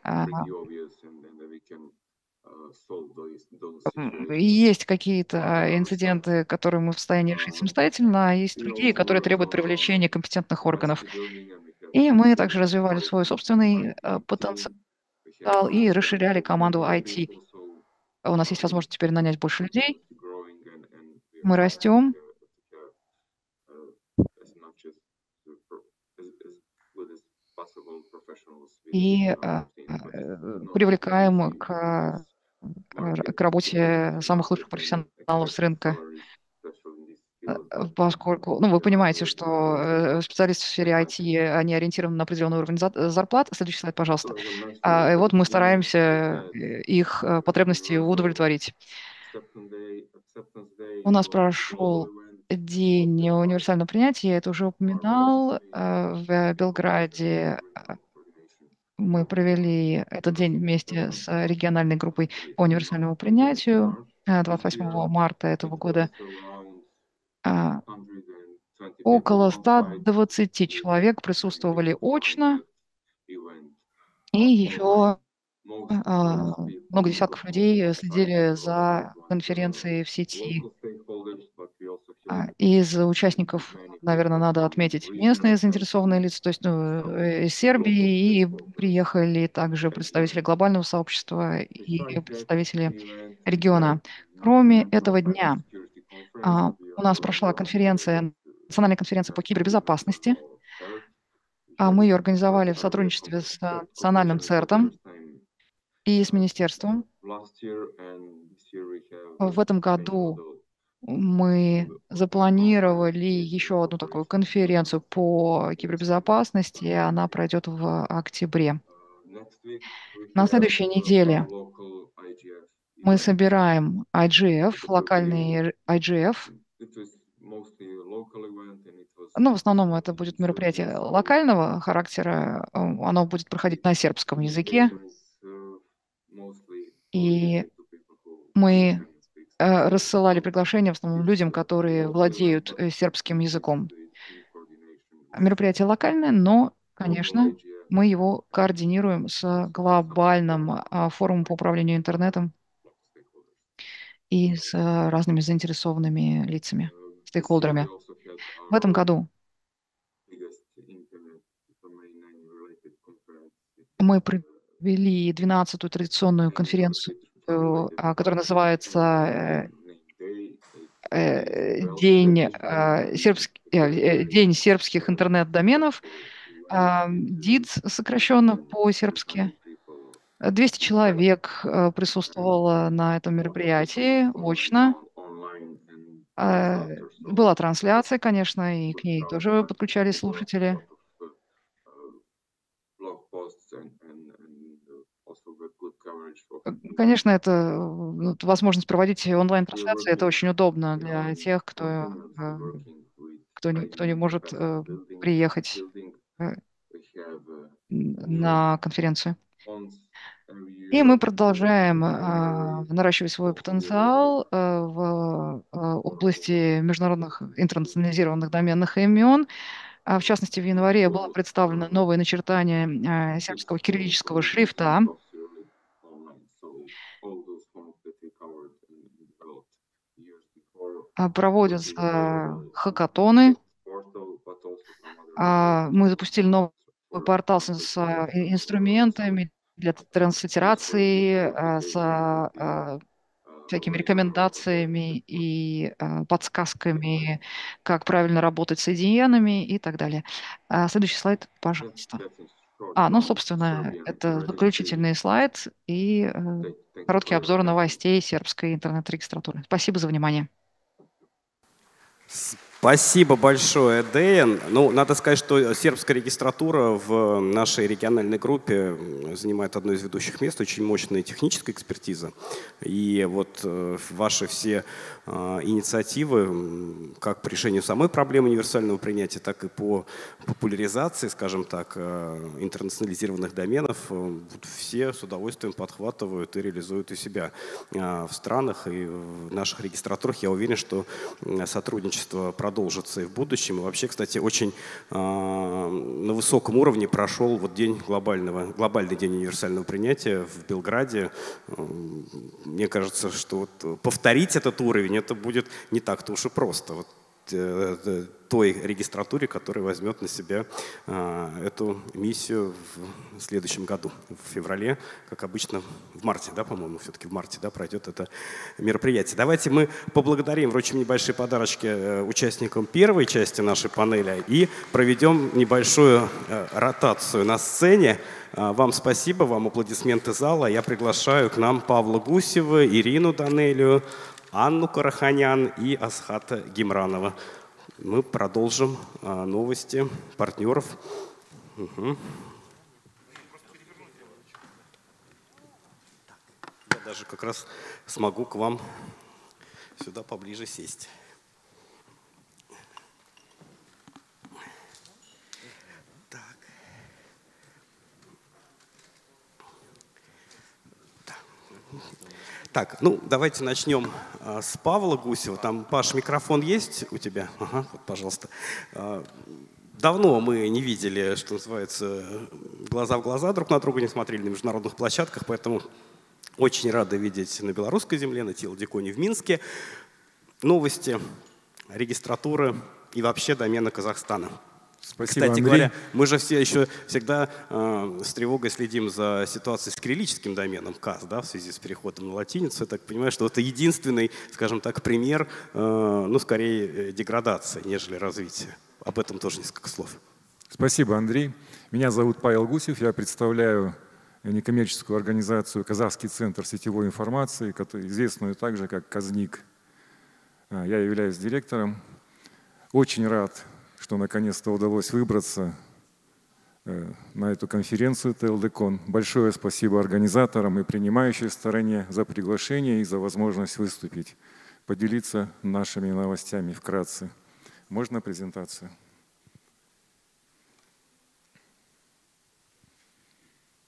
Есть какие-то инциденты, которые мы в состоянии решить самостоятельно, а есть другие, которые требуют привлечения компетентных органов. И мы также развивали свой собственный потенциал и расширяли команду IT. У нас есть возможность теперь нанять больше людей. Мы растем. И привлекаем к работе самых лучших профессионалов с рынка, поскольку, вы понимаете, что специалисты в сфере IT, они ориентированы на определенный уровень зарплат. Следующий слайд, пожалуйста. И вот мы стараемся их потребности удовлетворить. У нас прошел день универсального принятия, я это уже упоминал, в Белграде. Мы провели этот день вместе с региональной группой по универсальному принятию 28 марта этого года. Около 120 человек присутствовали очно, и еще много десятков людей следили за конференцией в сети. Из участников, наверное, надо отметить местные заинтересованные лица, то есть из Сербии, и приехали также представители глобального сообщества и представители региона. Кроме этого дня у нас прошла национальная конференция по кибербезопасности. Мы ее организовали в сотрудничестве с национальным ЦЕРТом и с министерством. В этом году мы запланировали еще одну такую конференцию по кибербезопасности, и она пройдет в октябре. На следующей неделе мы собираем IGF, локальный IGF. В основном это будет мероприятие локального характера. Оно будет проходить на сербском языке. И мы рассылали приглашения в основном людям, которые владеют сербским языком. Мероприятие локальное, но, конечно, мы его координируем с глобальным форумом по управлению интернетом и с разными заинтересованными лицами, стейкхолдерами. В этом году мы провели 12-ю традиционную конференцию, которая называется День сербских интернет-доменов, ДИД сокращенно по-сербски. 200 человек присутствовало на этом мероприятии очно. Была трансляция, конечно, и к ней тоже подключались слушатели. Конечно, это возможность проводить онлайн-трансляции, это очень удобно для тех, кто не может приехать на конференцию. И мы продолжаем наращивать свой потенциал в области международных интернационализированных доменных имен. В частности, в январе было представлено новое начертание сербского кириллического шрифта. Проводятся хакатоны. Мы запустили новый портал с инструментами для транслитерации, с всякими рекомендациями и подсказками, как правильно работать с IDN и так далее. Следующий слайд, пожалуйста. Собственно, это заключительный слайд и короткий обзор новостей сербской интернет-регистратуры. Спасибо за внимание. Спасибо большое, Дэйн. Надо сказать, что сербская регистратура в нашей региональной группе занимает одно из ведущих мест, очень мощная техническая экспертиза. И вот ваши все инициативы, как по решению самой проблемы универсального принятия, так и по популяризации, скажем так, интернационализированных доменов, все с удовольствием подхватывают и реализуют у себя в странах и в наших регистратурах. Я уверен, что сотрудничество продолжится и в будущем. И вообще, кстати, очень на высоком уровне прошел вот глобальный день универсального принятия в Белграде. Мне кажется, что вот повторить этот уровень, это будет не так-то уж и просто. Вот той регистратуре, которая возьмет на себя эту миссию в следующем году, в феврале, как обычно, в марте, да, по-моему, все-таки в марте, да, пройдет это мероприятие. Давайте мы поблагодарим, вручим небольшие подарочки участникам первой части нашей панели и проведем небольшую ротацию на сцене. Вам спасибо, вам аплодисменты зала. Я приглашаю к нам Павла Гусева, Ирину Данелию, Анну Караханян и Асхата Гимранова. Мы продолжим новости партнеров. Угу. Я даже как раз смогу к вам сюда поближе сесть. Так, давайте начнем с Павла Гусева. Там, Паш, микрофон есть у тебя? Ага, вот, пожалуйста. Давно мы не видели, что называется, глаза в глаза друг на друга, не смотрели на международных площадках, поэтому очень рады видеть на белорусской земле, на Тилдиконе в Минске новости, регистратуры и вообще домены Казахстана. Спасибо, Кстати Андрей. говоря, мы же все еще всегда с тревогой следим за ситуацией с кириллическим доменом КАЗ, да, в связи с переходом на латиницу. Я так понимаю, что это единственный, скажем так, пример, скорее деградации, нежели развития. Об этом тоже несколько слов. Спасибо, Андрей. Меня зовут Павел Гусев, я представляю некоммерческую организацию «Казахский центр сетевой информации», известную также как «Казник». Я являюсь директором. Очень рад, что наконец-то удалось выбраться на эту конференцию TLDCon. Большое спасибо организаторам и принимающей стороне за приглашение и за возможность выступить, поделиться нашими новостями вкратце. Можно презентацию?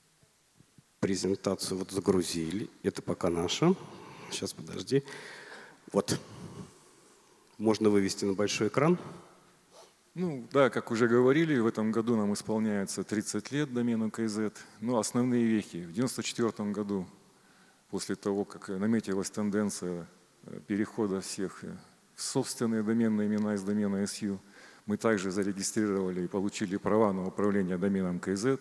Презентацию вот загрузили. Это пока наша. Сейчас, подожди. Вот. Можно вывести на большой экран. Ну да, как уже говорили, в этом году нам исполняется 30 лет домену KZ. Ну, основные вехи. В 1994 году, после того, как наметилась тенденция перехода всех в собственные доменные имена из домена SU, мы также зарегистрировали и получили права на управление доменом KZ.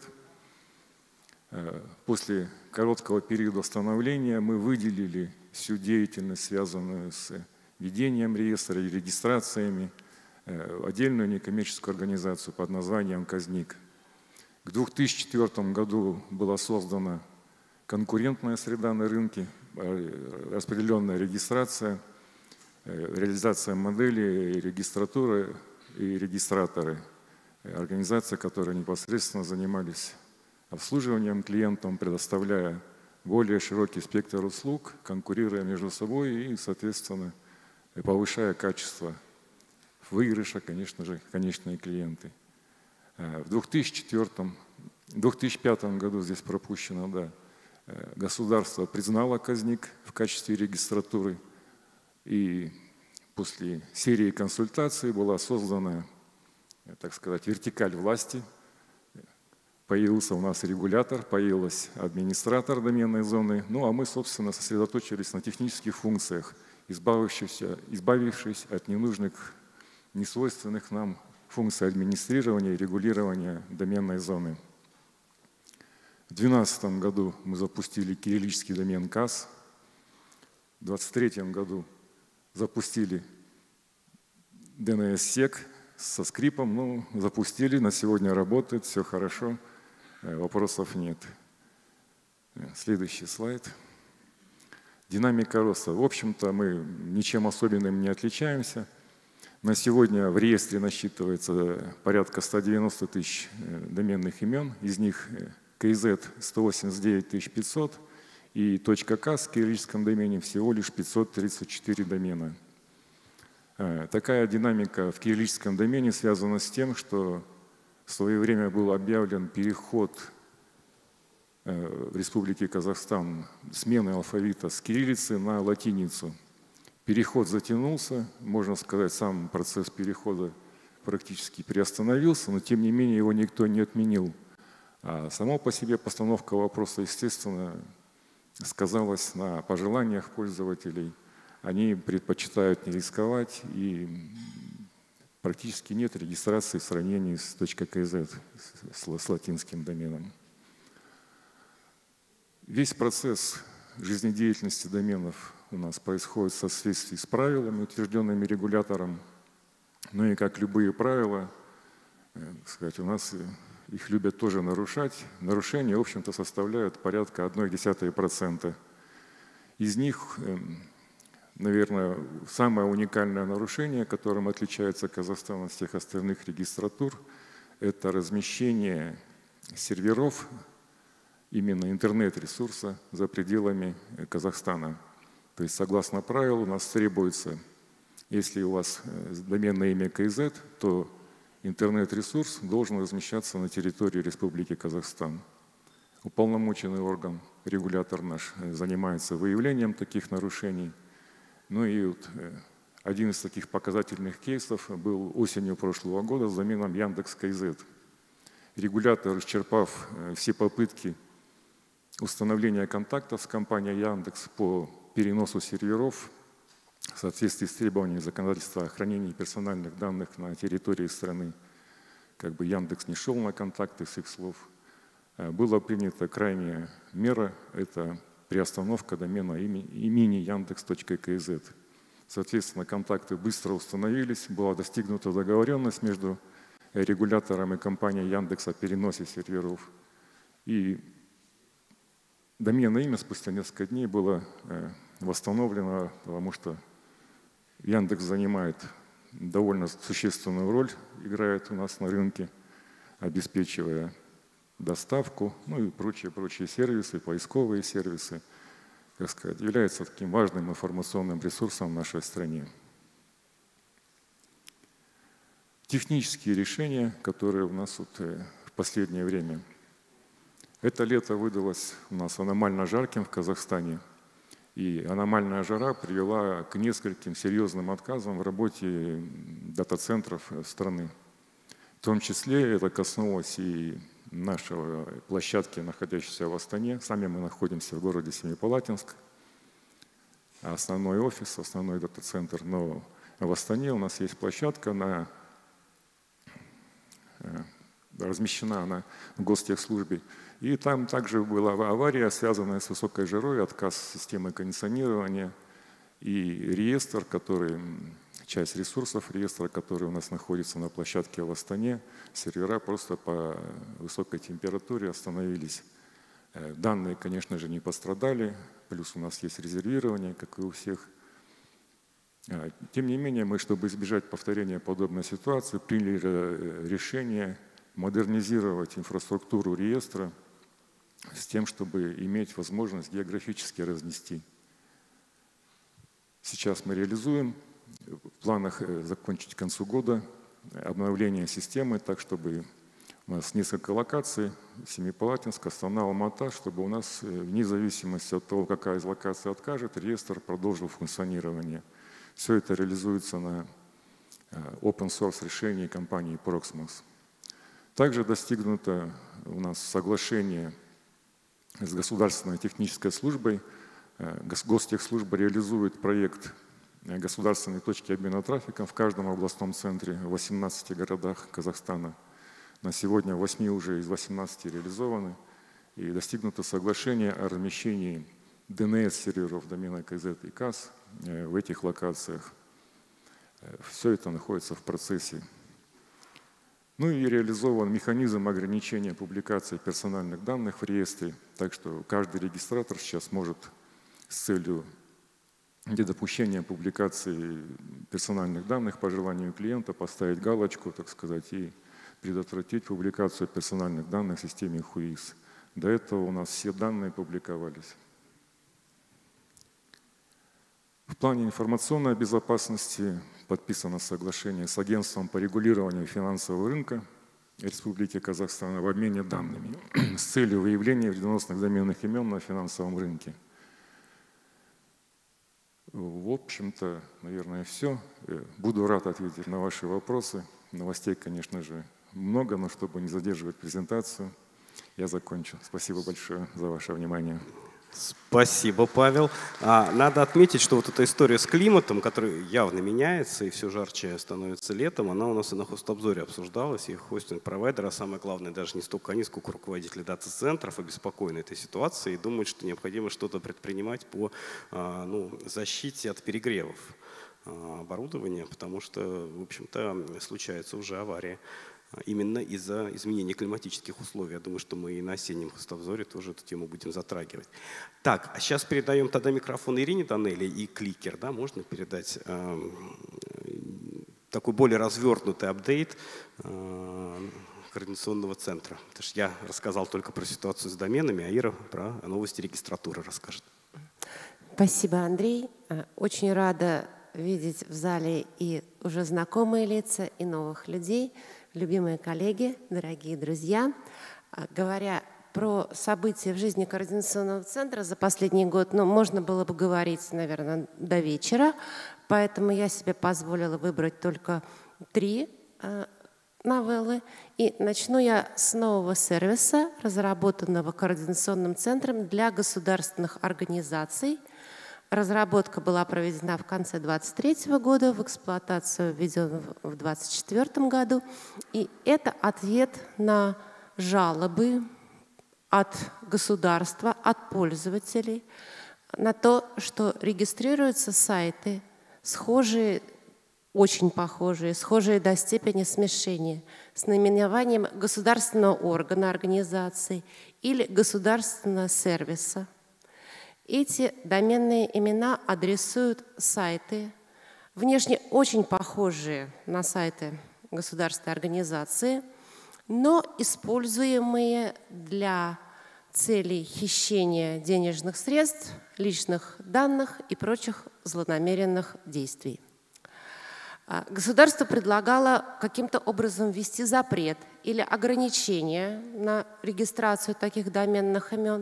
После короткого периода становления мы выделили всю деятельность, связанную с ведением реестра и регистрациями, отдельную некоммерческую организацию под названием «Казник». К 2004 году была создана конкурентная среда на рынке, распределенная регистрация, реализация моделей, регистратура и регистраторы, организации, которые непосредственно занимались обслуживанием клиентам, предоставляя более широкий спектр услуг, конкурируя между собой и, соответственно, повышая качество выигрыша, конечно же, конечные клиенты. В 2005 году здесь пропущено, да, государство признало Казник в качестве регистратуры, и после серии консультаций была создана, так сказать, вертикаль власти. Появился у нас регулятор, появился администратор доменной зоны, ну а мы, собственно, сосредоточились на технических функциях, избавившись от ненужных, несвойственных нам функций администрирования и регулирования доменной зоны. В 2012 году мы запустили кириллический домен КАС. В 2023 году запустили DNS-сек со скрипом. Ну, запустили, на сегодня работает, все хорошо, вопросов нет. Следующий слайд. Динамика роста. В общем-то, мы ничем особенным не отличаемся. На сегодня в реестре насчитывается порядка 190 тысяч доменных имен, из них KZ 189 500 и .CAS в кириллическом домене всего лишь 534 домена. Такая динамика в кириллическом домене связана с тем, что в свое время был объявлен переход в Республике Казахстан смены алфавита с кириллицы на латиницу. Переход затянулся, можно сказать, сам процесс перехода практически приостановился, но тем не менее его никто не отменил. А само по себе постановка вопроса, естественно, сказалась на пожеланиях пользователей. Они предпочитают не рисковать, и практически нет регистрации в сравнении с .kz, с латинским доменом. Весь процесс жизнедеятельности доменов у нас происходит в соответствии с правилами, утвержденными регулятором. Ну и как любые правила, сказать, у нас их любят тоже нарушать. Нарушения, в общем-то, составляют порядка 0,1%. Из них, наверное, самое уникальное нарушение, которым отличается Казахстан от всех остальных регистратур, это размещение серверов, именно интернет-ресурса за пределами Казахстана. То есть, согласно правилу, у нас требуется, если у вас доменное имя KZ, то интернет-ресурс должен размещаться на территории Республики Казахстан. Уполномоченный орган, регулятор наш, занимается выявлением таких нарушений. Ну и вот один из таких показательных кейсов был осенью прошлого года с доменом Яндекс.KZ. Регулятор, исчерпав все попытки установления контактов с компанией Яндекс по переносу серверов в соответствии с требованиями законодательства о хранении персональных данных на территории страны, как бы Яндекс не шел на контакты с их слов, была принята крайняя мера – это приостановка домена имени Яндекс.kz. Соответственно, контакты быстро установились, была достигнута договоренность между регулятором и компанией Яндекс о переносе серверов. И доменное имя спустя несколько дней было восстановлено, потому что Яндекс занимает довольно существенную роль, играет у нас на рынке, обеспечивая доставку, ну и прочие сервисы, поисковые сервисы, как сказать, является таким важным информационным ресурсом в нашей стране. Технические решения, которые у нас вот в последнее время. Это лето выдалось у нас аномально жарким в Казахстане. И аномальная жара привела к нескольким серьезным отказам в работе дата-центров страны. В том числе это коснулось и нашей площадки, находящейся в Астане. Сами мы находимся в городе Семипалатинск. Основной офис, основной дата-центр. Но в Астане у нас есть площадка, размещена на гостехслужбе. И там также была авария, связанная с высокой жарой, отказ системы кондиционирования и реестр, часть ресурсов реестра, который у нас находится на площадке в Астане, сервера просто по высокой температуре остановились. Данные, конечно же, не пострадали, плюс у нас есть резервирование, как и у всех. Тем не менее, мы, чтобы избежать повторения подобной ситуации, приняли решение модернизировать инфраструктуру реестра с тем, чтобы иметь возможность географически разнести. Сейчас мы реализуем в планах закончить к концу года обновление системы, так чтобы у нас несколько локаций, Семипалатинск, Астана, Алмата, чтобы у нас, вне зависимости от того, какая из локаций откажет, реестр продолжил функционирование. Все это реализуется на open-source решении компании Proxmox. Также достигнуто у нас соглашение с Государственной технической службой. Гостехслужба реализует проект государственной точки обмена трафиком в каждом областном центре в 18 городах Казахстана. На сегодня 8 уже из 18 реализованы. И достигнуто соглашение о размещении DNS-серверов домена KZ и CAS в этих локациях. Все это находится в процессе. Ну и реализован механизм ограничения публикации персональных данных в реестре, так что каждый регистратор сейчас может с целью недопущения публикации персональных данных по желанию клиента поставить галочку, так сказать, и предотвратить публикацию персональных данных в системе ХУИС. До этого у нас все данные публиковались. В плане информационной безопасности подписано соглашение с Агентством по регулированию финансового рынка Республики Казахстан об обмене данными с целью выявления вредоносных доменных имен на финансовом рынке. В общем-то, наверное, все. Буду рад ответить на ваши вопросы. Новостей, конечно же, много, но чтобы не задерживать презентацию, я закончу. Спасибо большое за ваше внимание. Спасибо, Павел. Надо отметить, что вот эта история с климатом, который явно меняется и все жарче становится летом, она у нас и на хостобзоре обсуждалась, и хостинг-провайдеры, а самое главное, даже не столько они, сколько руководители дата-центров обеспокоены этой ситуацией и думают, что необходимо что-то предпринимать по защите от перегревов оборудования, потому что, в общем-то, случаются уже аварии. Именно из-за изменения климатических условий. Я думаю, что мы и на осеннем хостовзоре тоже эту тему будем затрагивать. Так, а сейчас передаем тогда микрофон Ирине Данелли и кликер. Да, можно передать такой более развернутый апдейт координационного центра. Потому что я рассказал только про ситуацию с доменами, а Ира про новости регистратуры расскажет. Спасибо, Андрей. Очень рада видеть в зале и уже знакомые лица, и новых людей. Любимые коллеги, дорогие друзья, говоря про события в жизни Координационного центра за последний год, можно было бы говорить, наверное, до вечера, поэтому я себе позволила выбрать только 3 новеллы. И начну я с нового сервиса, разработанного Координационным центром для государственных организаций. Разработка была проведена в конце 2023 года, в эксплуатацию введен в 2024 году. И это ответ на жалобы от государства, от пользователей на то, что регистрируются сайты, схожие, очень похожие, схожие до степени смешения, с наименованием государственного органа организации или государственного сервиса. Эти доменные имена адресуют сайты, внешне очень похожие на сайты государственной организации, но используемые для целей хищения денежных средств, личных данных и прочих злонамеренных действий. Государство предлагало каким-то образом ввести запрет или ограничение на регистрацию таких доменных имен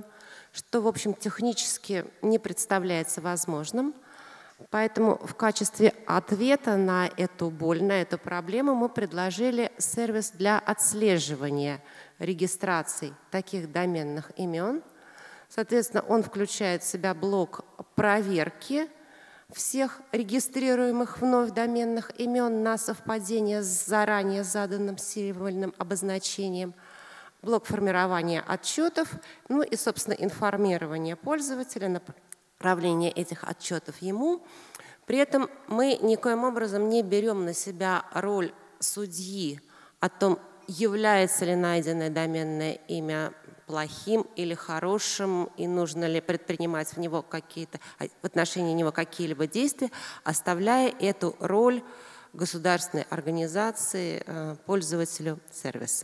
что, в общем, технически не представляется возможным. Поэтому в качестве ответа на эту боль, на эту проблему мы предложили сервис для отслеживания регистраций таких доменных имен. Соответственно, он включает в себя блок проверки всех регистрируемых вновь доменных имен на совпадение с заранее заданным символьным обозначением, блок формирования отчетов, ну и, собственно, информирование пользователя, направление этих отчетов ему. При этом мы никоим образом не берем на себя роль судьи о том, является ли найденное доменное имя плохим или хорошим, и нужно ли предпринимать в отношении него какие-либо действия, оставляя эту роль государственной организации пользователю сервиса.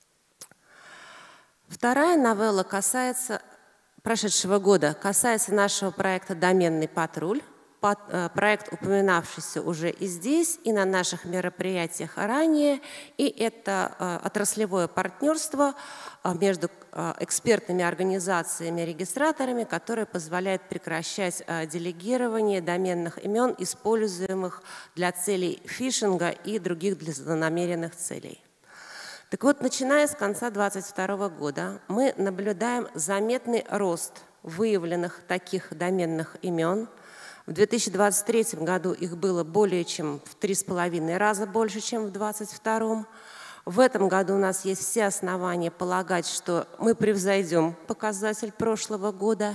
Вторая новелла касается прошедшего года, касается нашего проекта «Доменный патруль». Проект, упоминавшийся уже и здесь, и на наших мероприятиях ранее, и это отраслевое партнерство между экспертными организациями и регистраторами, которое позволяет прекращать делегирование доменных имен, используемых для целей фишинга и других для злонамеренных целей. Так вот, начиная с конца 2022 года мы наблюдаем заметный рост выявленных таких доменных имен. В 2023 году их было более чем в 3,5 раза больше, чем в 2022. В этом году у нас есть все основания полагать, что мы превзойдем показатель прошлого года.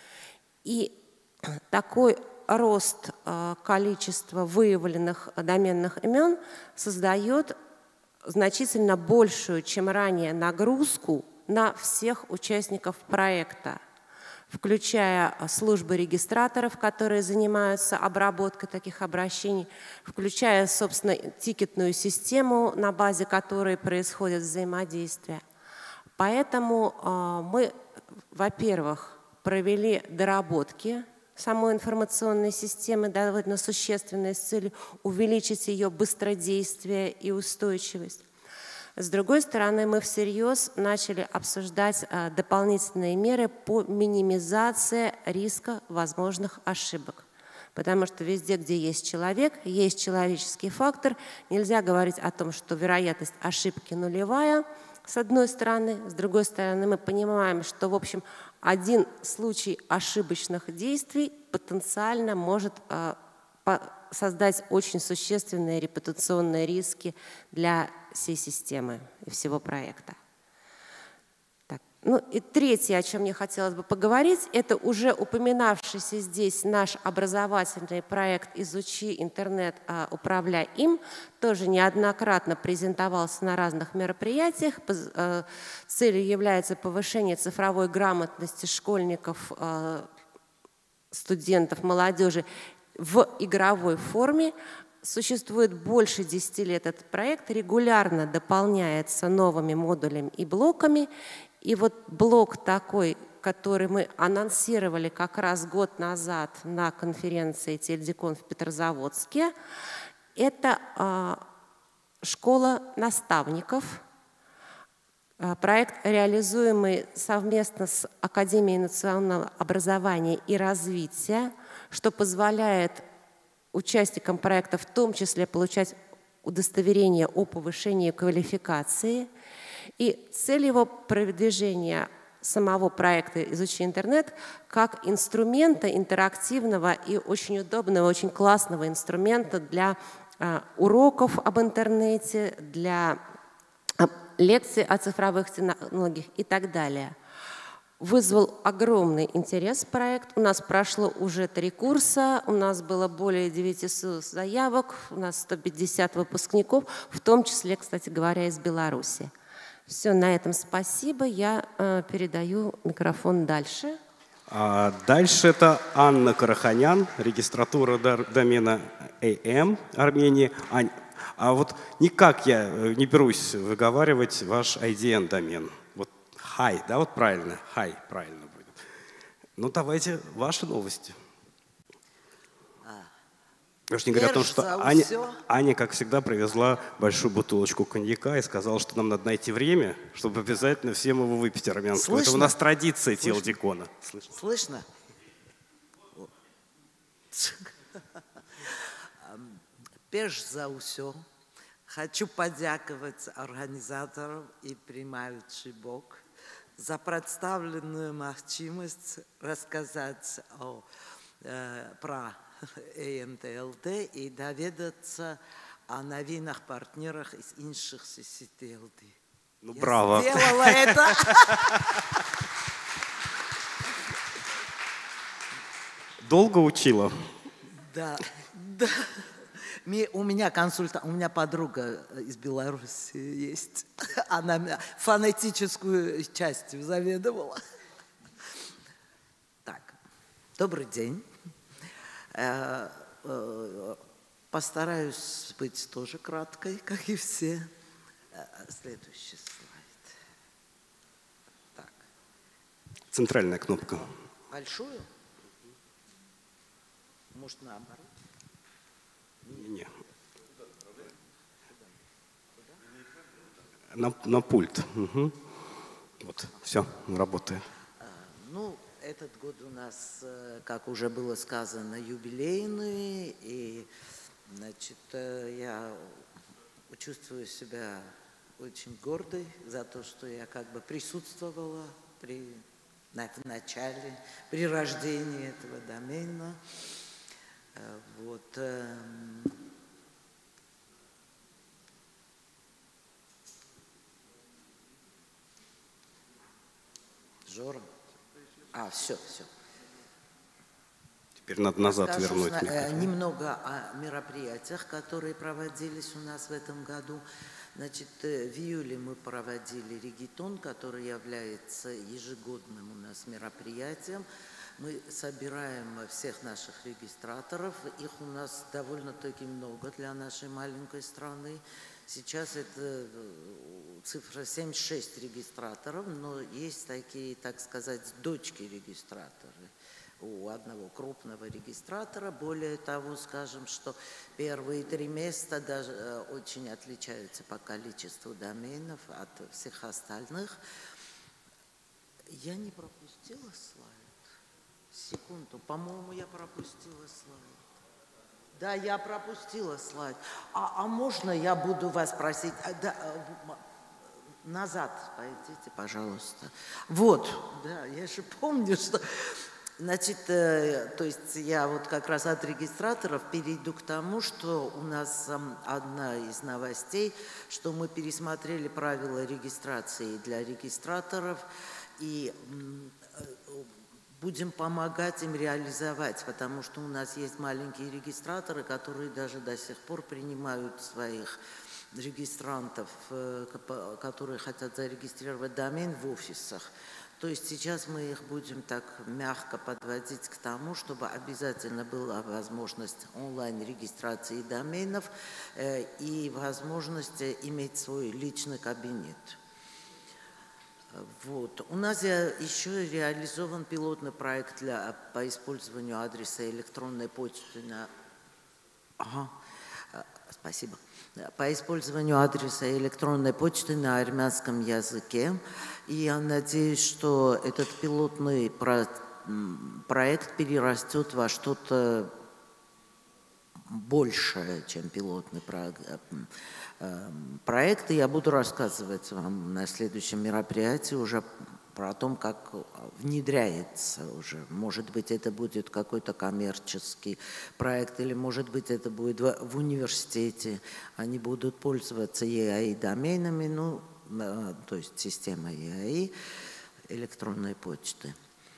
И такой рост количества выявленных доменных имен создает значительно большую, чем ранее, нагрузку на всех участников проекта, включая службы регистраторов, которые занимаются обработкой таких обращений, включая, собственно, тикетную систему, на базе которой происходит взаимодействие. Поэтому мы, во-первых, провели доработки самой информационной системы довольно существенные с целью увеличить ее быстродействие и устойчивость. С другой стороны, мы всерьез начали обсуждать дополнительные меры по минимизации риска возможных ошибок. Потому что везде, где есть человек, есть человеческий фактор. Нельзя говорить о том, что вероятность ошибки нулевая, с одной стороны. С другой стороны, мы понимаем, что, в общем, один случай ошибочных действий потенциально может создать очень существенные репутационные риски для всей системы и всего проекта. Так. Ну и третье, о чем мне хотелось бы поговорить, это уже упоминавшийся здесь наш образовательный проект «Изучи интернет, управляй им», тоже неоднократно презентовался на разных мероприятиях. Целью является повышение цифровой грамотности школьников, студентов, молодежи в игровой форме. Существует больше 10 лет этот проект, регулярно дополняется новыми модулями и блоками. И вот блок такой, который мы анонсировали как раз год назад на конференции Тельдикон в Петрозаводске, это школа наставников. Проект, реализуемый совместно с Академией национального образования и развития, что позволяет участникам проекта в том числе получать удостоверение о повышении квалификации. И цель его продвижения самого проекта «Изучи интернет» как инструмента интерактивного и очень удобного, очень классного инструмента для уроков об интернете, для лекций о цифровых технологиях и так далее. Вызвал огромный интерес проект. У нас прошло уже 3 курса, у нас было более 900 заявок, у нас 150 выпускников, в том числе, кстати говоря, из Беларуси. Все, на этом спасибо. Я передаю микрофон дальше. Дальше это Анна Караханян, регистратура домена AM Армении. А вот никак я не берусь выговаривать ваш IDN домен. Вот хай, да, вот правильно, хай правильно будет. Ну давайте ваши новости. Уж не говоря о том, что Аня, как всегда, привезла большую бутылочку коньяка и сказала, что нам надо найти время, чтобы обязательно всем его выпить армянского. Это у нас традиция Телдикона. Слышно? Перш за ўсё хочу подяковать организаторам и приймаючий бок за представленную возможность рассказать про ЕМТЛД и доведаться о новинах партнерах из інших ССТЛД. Ну, браво. Я сделала это. Долго учила? Да, да. У меня подруга из Беларуси есть. Она фонетическую частью заведовала. Так, добрый день. Постараюсь быть тоже краткой, как и все. Следующий слайд. Так. Центральная кнопка. Большую? Может, наоборот? Не. На пульт. Угу. Вот, все, работает. Ну, этот год у нас, как уже было сказано, юбилейный, и, значит, я чувствую себя очень гордой за то, что я как бы присутствовала в начале, при рождении этого домена. Вот. Жора. Все. Теперь надо назад вернуть. Немного о мероприятиях, которые проводились у нас в этом году. Значит, в июле мы проводили регитон, который является ежегодным у нас мероприятием. Мы собираем всех наших регистраторов. Их у нас довольно-таки много для нашей маленькой страны. Сейчас это цифра 76 регистраторов, но есть такие, так сказать, дочки-регистраторы у одного крупного регистратора. Более того, скажем, что первые 3 места даже очень отличаются по количеству доменов от всех остальных. Я не пропустила слайд. Секунду, по-моему, я пропустила слайд. Да, я пропустила слайд. А можно я буду вас просить? Назад пойдите, пожалуйста. Вот, да, я же помню, что... Значит, то есть я вот как раз от регистраторов перейду к тому, что у нас одна из новостей, что мы пересмотрели правила регистрации для регистраторов и будем помогать им реализовать, потому что у нас есть маленькие регистраторы, которые даже до сих пор принимают своих регистрантов, которые хотят зарегистрировать домен в офисах. То есть сейчас мы их будем так мягко подводить к тому, чтобы обязательно была возможность онлайн-регистрации доменов и возможность иметь свой личный кабинет. Вот. У нас еще реализован пилотный проект по использованию адреса электронной почты спасибо. По использованию адреса электронной почты на армянском языке. И я надеюсь, что этот пилотный проект перерастет во что-то большее, чем пилотный проект. И я буду рассказывать вам на следующем мероприятии уже про то, как внедряется уже. Может быть, это будет какой-то коммерческий проект, или, может быть, это будет в университете. Они будут пользоваться EAI-доменами, то есть системой EAI, электронной почты.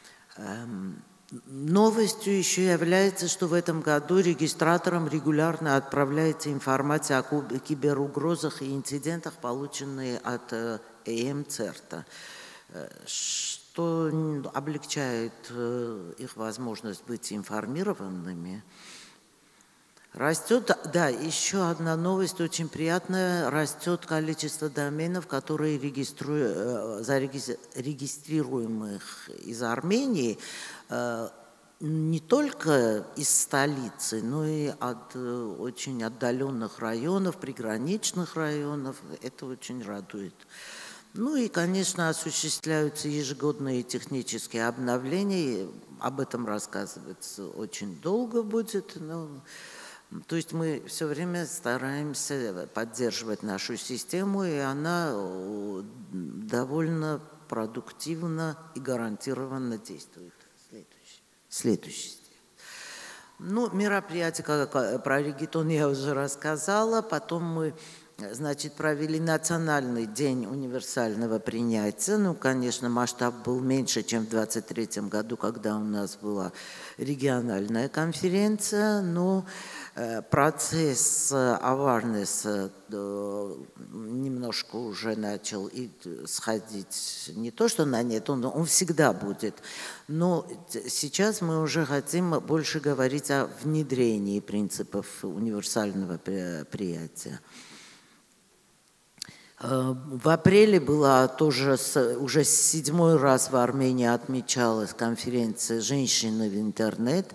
Новостью еще является, что в этом году регистраторам регулярно отправляется информация о киберугрозах и инцидентах, полученные от ЕМЦЕРТа, что облегчает их возможность быть информированными. Растет, да, еще одна новость очень приятная, растет количество доменов, которые зарегистрируемых из Армении, не только из столицы, но и от очень отдаленных районов, приграничных районов. Это очень радует. Ну и, конечно, осуществляются ежегодные технические обновления. Об этом рассказываться очень долго будет. Но, то есть мы все время стараемся поддерживать нашу систему, и она довольно продуктивно и гарантированно действует. Следующий. Ну, мероприятие, как про реггетон я уже рассказала. Потом мы, значит, провели национальный день универсального принятия. Ну, конечно, масштаб был меньше, чем в 2023 году, когда у нас была региональная конференция, но процесс awareness немножко уже начал сходить. Не то, что на нет, он всегда будет. Но сейчас мы уже хотим больше говорить о внедрении принципов универсального приятия. В апреле была тоже уже 7-й раз в Армении отмечалась конференция «Женщины в интернет».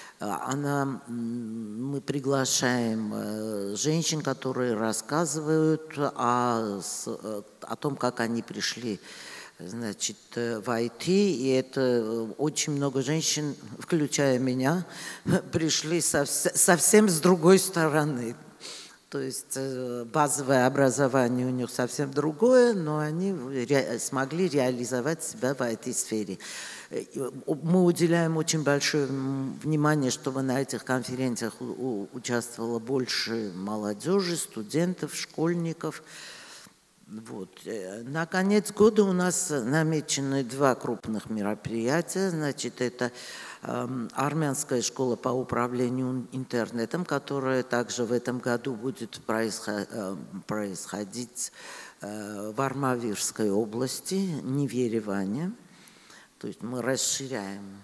Мы приглашаем женщин, которые рассказывают о том, как они пришли, значит, в IT. И это очень много женщин, включая меня, пришли совсем с другой стороны. То есть базовое образование у них совсем другое, но они смогли реализовать себя в IT-сфере. Мы уделяем очень большое внимание, чтобы на этих конференциях участвовало больше молодежи, студентов, школьников. Вот. На конец года у нас намечены 2 крупных мероприятия. Значит, это Армянская школа по управлению интернетом, которая также в этом году будет происходить в Армавирской области, не в Ереване. То есть мы расширяем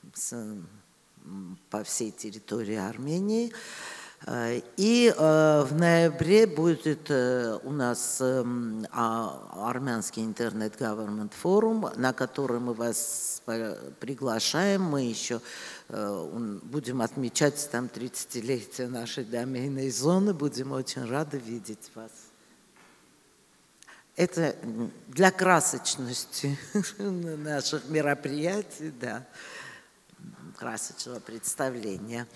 по всей территории Армении. И в ноябре будет у нас армянский интернет-government форум, на который мы вас приглашаем. Мы еще будем отмечать там 30-летие нашей домейной зоны. Будем очень рады видеть вас. Это для красочности наших мероприятий, да, красочного представления.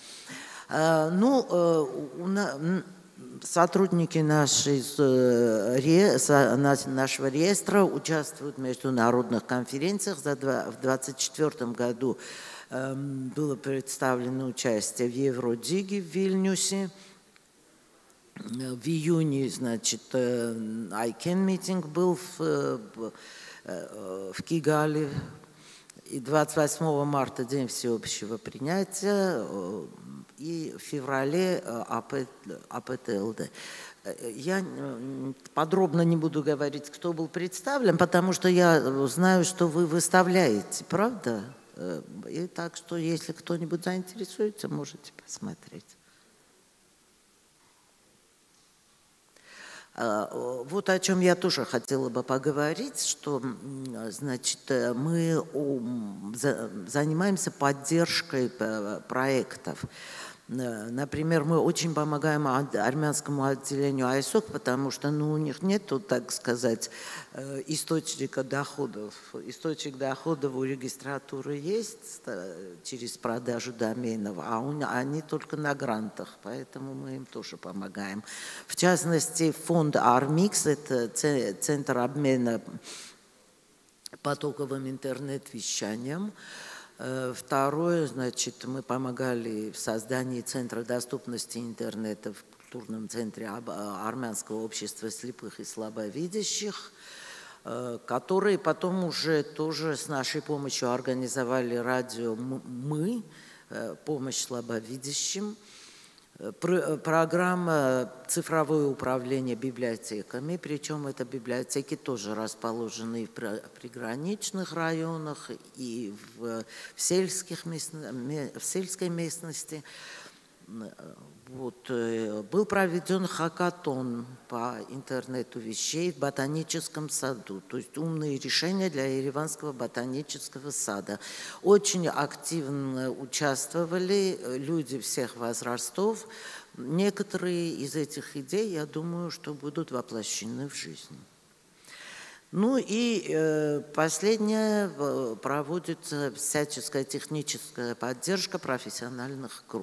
Сотрудники нашего реестра участвуют в международных конференциях. В 2024 году было представлено участие в Евродиге в Вильнюсе. В июне, значит, ICANN митинг был в Кигали. И 28 марта день всеобщего принятия. И в феврале АПТЛД. Я подробно не буду говорить, кто был представлен, потому что я знаю, что вы выставляете, правда? И так что, если кто-нибудь заинтересуется, можете посмотреть. Вот о чем я тоже хотела бы поговорить, что, значит, мы занимаемся поддержкой проектов. Например, мы очень помогаем армянскому отделению АИСОК, потому что у них нет, так сказать, источника доходов. Источник доходов у регистратуры есть через продажу доменов, а они только на грантах, поэтому мы им тоже помогаем. В частности, фонд Армикс, это центр обмена потоковым интернет-вещанием. Второе, значит, мы помогали в создании Центра доступности интернета в культурном центре Армянского общества слепых и слабовидящих, которые потом уже тоже с нашей помощью организовали радио «Мы», помощь слабовидящим, программа «Цифровое управление библиотеками», причем это библиотеки тоже расположены в приграничных районах и в сельской местности. был проведен хакатон по интернету вещей в ботаническом саду, то есть умные решения для Ереванского ботанического сада. Очень активно участвовали люди всех возрастов. Некоторые из этих идей, я думаю, что будут воплощены в жизнь. Ну и последнее, проводится всяческая техническая поддержка профессиональных групп.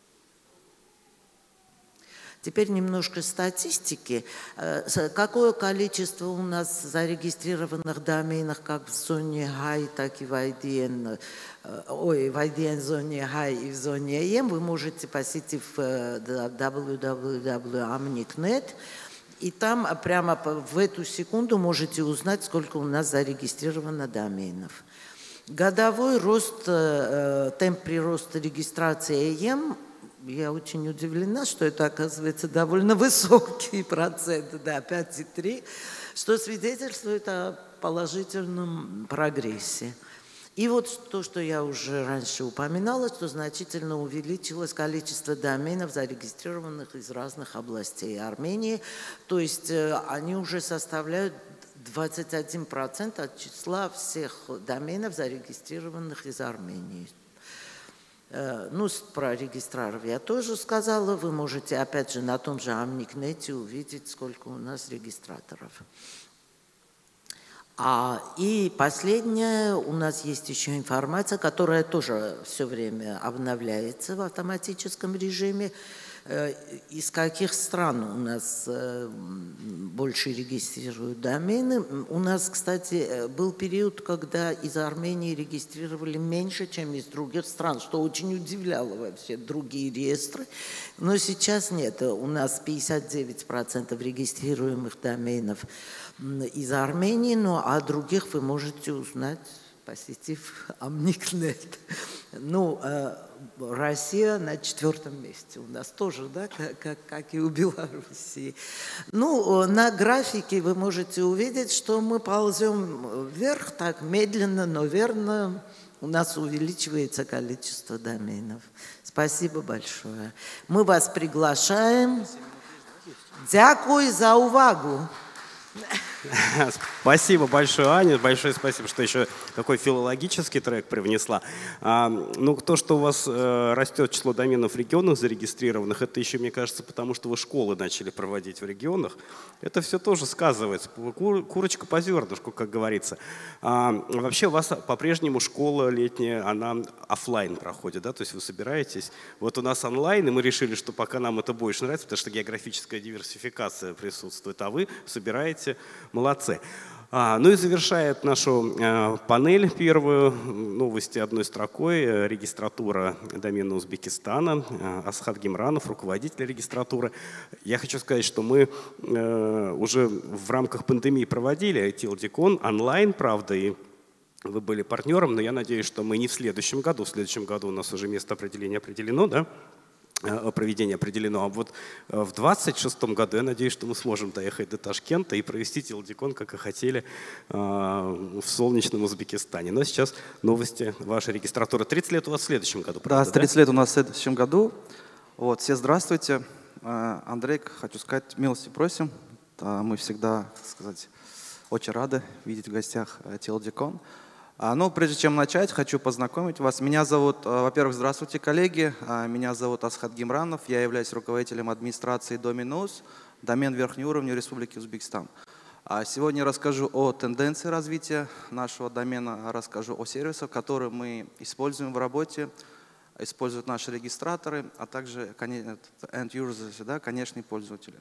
Теперь немножко статистики. Какое количество у нас зарегистрированных доменов как в зоне Хай, так и в IDN, в IDN-зоне Хай и в зоне EM, вы можете посетив www.amnik.net, и там прямо в эту секунду можете узнать, сколько у нас зарегистрировано доменов. Годовой рост, темп прироста регистрации EM, я очень удивлена, что это оказывается довольно высокий процент, да, 5,3, что свидетельствует о положительном прогрессе. И вот то, что я уже раньше упоминала, что значительно увеличилось количество доменов, зарегистрированных из разных областей Армении, то есть они уже составляют 21% от числа всех доменов, зарегистрированных из Армении. Ну, про регистраров я тоже сказала. Вы можете, опять же, на том же Amnik.net увидеть, сколько у нас регистраторов. И последнее, у нас есть еще информация, которая тоже все время обновляется в автоматическом режиме. Из каких стран у нас больше регистрируют домены. У нас, кстати, был период, когда из Армении регистрировали меньше, чем из других стран, что очень удивляло вообще другие реестры. Но сейчас нет. У нас 59% регистрируемых доменов из Армении, ну а других вы можете узнать, посетив Amnik.net. Ну, Россия на 4-м месте у нас тоже, да, как и у Белоруссии. Ну, на графике вы можете увидеть, что мы ползем вверх, так медленно, но верно. У нас увеличивается количество доменов. Спасибо большое. Мы вас приглашаем. Дякую за увагу. Спасибо большое, Аня. Большое спасибо, что еще такой филологический трек привнесла. Ну, то, что у вас растет число доменов в регионах зарегистрированных, это еще, мне кажется, потому что вы школы начали проводить в регионах. Это все тоже сказывается. Курочка по зернышку, как говорится. Вообще у вас по-прежнему школа летняя, она офлайн проходит, да? То есть вы собираетесь. Вот у нас онлайн, и мы решили, что пока нам это больше нравится, потому что географическая диверсификация присутствует, а вы собираете. Молодцы. Ну и завершает нашу панель первую новости одной строкой. Регистратура домена Узбекистана. Асхат Гимранов, руководитель регистратуры. Я хочу сказать, что мы уже в рамках пандемии проводили IT-LDCon онлайн, правда, и вы были партнером, но я надеюсь, что мы не в следующем году. В следующем году у нас уже место определения определено, да? Проведение определено. А вот в 2026 году я надеюсь, что мы сможем доехать до Ташкента и провести TLDCon, как и хотели, в солнечном Узбекистане. Но сейчас новости вашей регистратуры. 30 лет у вас в следующем году, правда? Да, 30 лет у нас в следующем году. Вот, все здравствуйте. Андрей, хочу сказать, милости просим. Мы всегда, так сказать, очень рады видеть в гостях TLDCon. Ну, прежде чем начать, хочу познакомить вас. Меня зовут, во-первых, здравствуйте, коллеги. Меня зовут Асхат Гимранов. Я являюсь руководителем администрации Dominos, домен верхний уровень Республики Узбекистан. Сегодня расскажу о тенденции развития нашего домена, расскажу о сервисах, которые мы используем в работе, используют наши регистраторы, а также end-users, да, конечные пользователи.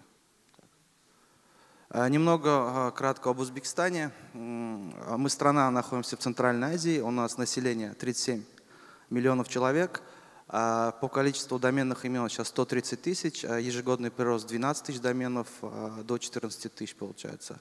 Немного кратко об Узбекистане. Мы страна, находимся в Центральной Азии. У нас население 37 миллионов человек. По количеству доменных имен сейчас 130 тысяч. Ежегодный прирост 12 тысяч доменов до 14 тысяч получается.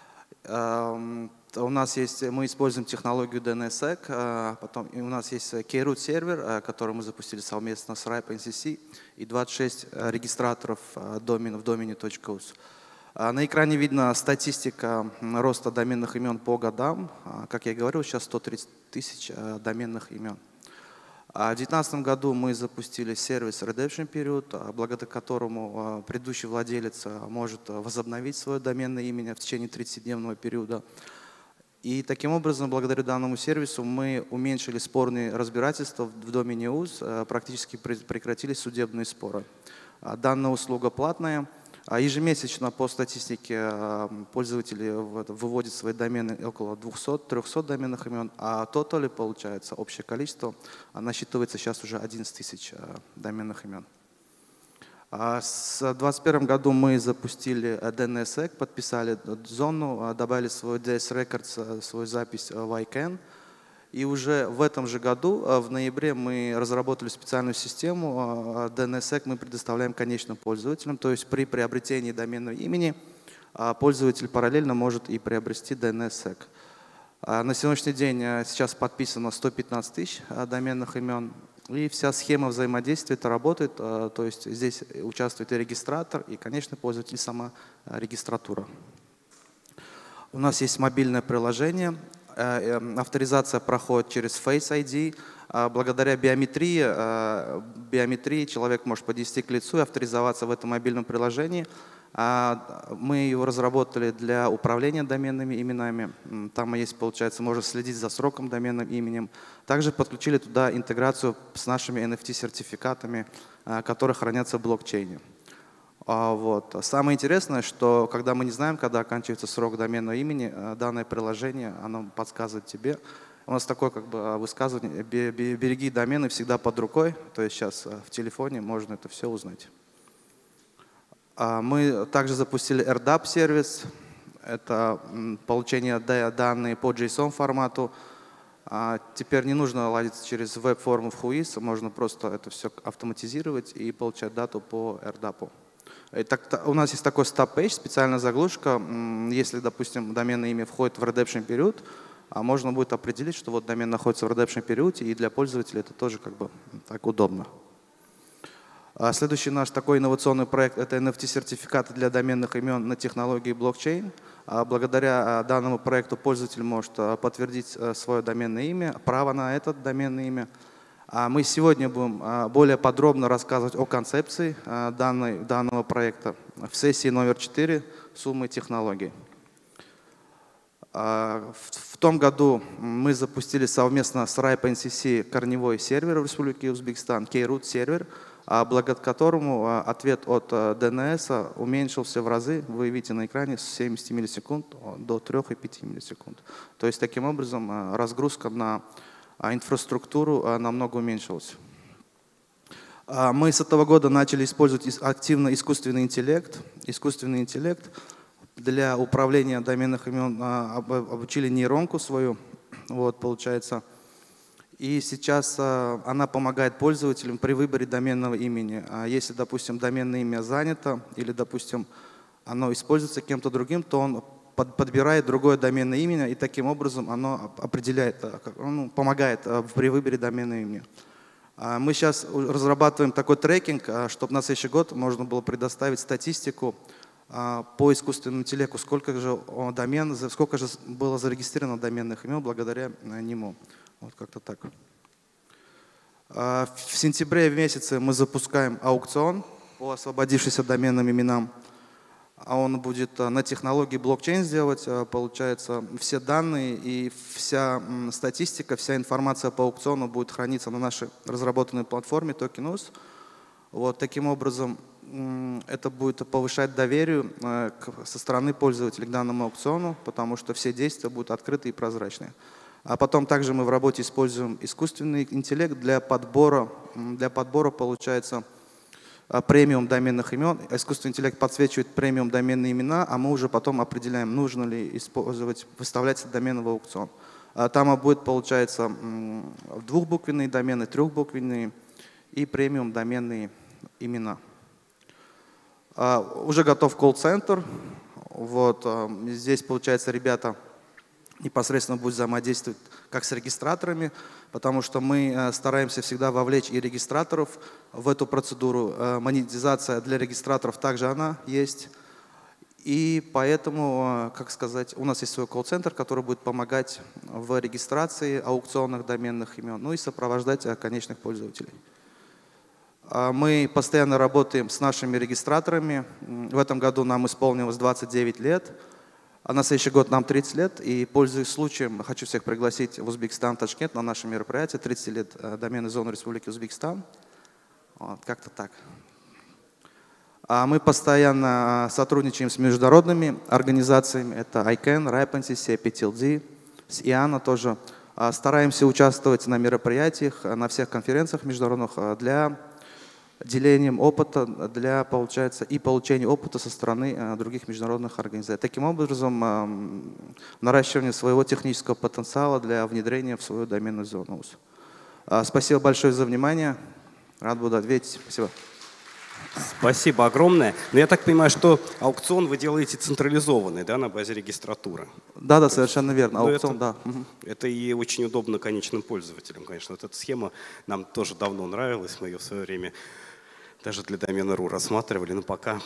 У нас есть, мы используем технологию DNSSEC. Потом у нас есть K-Root сервер, который мы запустили совместно с RIPE NCC. И 26 регистраторов доменов domini.us. На экране видно статистика роста доменных имен по годам. Как я говорил, сейчас 130 тысяч доменных имен. В 2019 году мы запустили сервис Redemption Period, благодаря которому предыдущий владелец может возобновить свое доменное имя в течение 30-дневного периода. И таким образом, благодаря данному сервису, мы уменьшили спорные разбирательства в домене УЗ, практически прекратились судебные споры. Данная услуга платная. Ежемесячно по статистике пользователи выводят свои домены около 200-300 доменных имен, а тотали, получается, общее количество насчитывается сейчас уже 11 тысяч доменных имен. С 2021 году мы запустили DNSSEC, подписали зону, добавили свой DS Records, свою запись в ICANN. И уже в этом же году, в ноябре, мы разработали специальную систему DNSSEC, мы предоставляем конечным пользователям. То есть при приобретении доменного имени пользователь параллельно может и приобрести DNSSEC. На сегодняшний день сейчас подписано 115 тысяч доменных имен. И вся схема взаимодействия это работает. То есть здесь участвует и регистратор, и конечный пользователь, и сама регистратура. У нас есть мобильное приложение. Авторизация проходит через Face ID. Благодаря биометрии человек может подвести к лицу и авторизоваться в этом мобильном приложении. Мы его разработали для управления доменными именами. Там есть, получается, можно следить за сроком доменным именем. Также подключили туда интеграцию с нашими NFT-сертификатами, которые хранятся в блокчейне. Вот. Самое интересное, что когда мы не знаем, когда оканчивается срок доменного имени, данное приложение оно подсказывает тебе. У нас такое как бы высказывание: береги домены всегда под рукой. То есть сейчас в телефоне можно это все узнать. Мы также запустили RDAP-сервис. Это получение данных по JSON формату. Теперь не нужно ладить через веб-форму в Whois. Можно просто это все автоматизировать и получать дату по RDAP. У нас есть такой stop-page, специальная заглушка. Если, допустим, доменное имя входит в Redemption Period, можно будет определить, что вот домен находится в Redemption Period, и для пользователя это тоже как бы так удобно. Следующий наш такой инновационный проект – это NFT-сертификаты для доменных имен на технологии блокчейн. Благодаря данному проекту пользователь может подтвердить свое доменное имя, право на это доменное имя. Мы сегодня будем более подробно рассказывать о концепции данного проекта в сессии номер 4 «Суммы технологий». В том году мы запустили совместно с RIPE NCC корневой сервер в Республике Узбекистан, K-Root сервер, благодаря которому ответ от DNS уменьшился в разы. Вы видите на экране с 70 миллисекунд до 3,5 миллисекунд. То есть таким образом разгрузка на инфраструктуру намного уменьшилась. Мы с этого года начали использовать активно искусственный интеллект. Искусственный интеллект для управления доменных имен обучили нейронку свою, вот, получается. И сейчас она помогает пользователям при выборе доменного имени. Если, допустим, доменное имя занято или, допустим, оно используется кем-то другим, то он подбирает другое доменное имя, и таким образом оно определяет, помогает при выборе доменного имени. Мы сейчас разрабатываем такой трекинг, чтобы на следующий год можно было предоставить статистику по искусственному интеллекту, сколько же было зарегистрировано доменных имен благодаря нему. Вот как-то так. В сентябре месяце мы запускаем аукцион по освободившимся доменным именам. Он будет на технологии блокчейн сделать, получается, все данные и вся статистика, вся информация по аукциону будет храниться на нашей разработанной платформе Tokenus. Вот таким образом это будет повышать доверие со стороны пользователей к данному аукциону, потому что все действия будут открыты и прозрачные. А потом также мы в работе используем искусственный интеллект для подбора получается, премиум доменных имен. Искусственный интеллект подсвечивает премиум доменные имена, а мы уже потом определяем, нужно ли выставлять домены в аукцион. Там будет, получается, двухбуквенные домены, трехбуквенные и премиум доменные имена. Уже готов колл-центр. Вот, здесь, получается, ребята непосредственно будут взаимодействовать как с регистраторами, потому что мы стараемся всегда вовлечь и регистраторов в эту процедуру. Монетизация для регистраторов также она есть. И поэтому, как сказать, у нас есть свой колл-центр, который будет помогать в регистрации аукционных доменных имен, ну и сопровождать конечных пользователей. Мы постоянно работаем с нашими регистраторами. В этом году нам исполнилось 29 лет, а на следующий год нам 30 лет. И, пользуясь случаем, хочу всех пригласить в Узбекистан, Ташкент на наше мероприятие 30 лет доменной зоны Республики Узбекистан. Вот, как-то так. Мы постоянно сотрудничаем с международными организациями. Это ICANN, Raipansi, CPTLD, с IANA тоже. Стараемся участвовать на мероприятиях, на всех конференциях международных для деления опыта, для, получается, и получения опыта со стороны других международных организаций. Таким образом, наращивание своего технического потенциала для внедрения в свою доменную зону. Спасибо большое за внимание. Рад буду ответить. Спасибо. Спасибо огромное. Но я так понимаю, что аукцион вы делаете централизованный, да, на базе регистратуры? Да, да, совершенно верно. Аукцион, это, да. Это и очень удобно конечным пользователям, конечно. Вот эта схема нам тоже давно нравилась. Мы ее в свое время даже для домена .ru рассматривали, но пока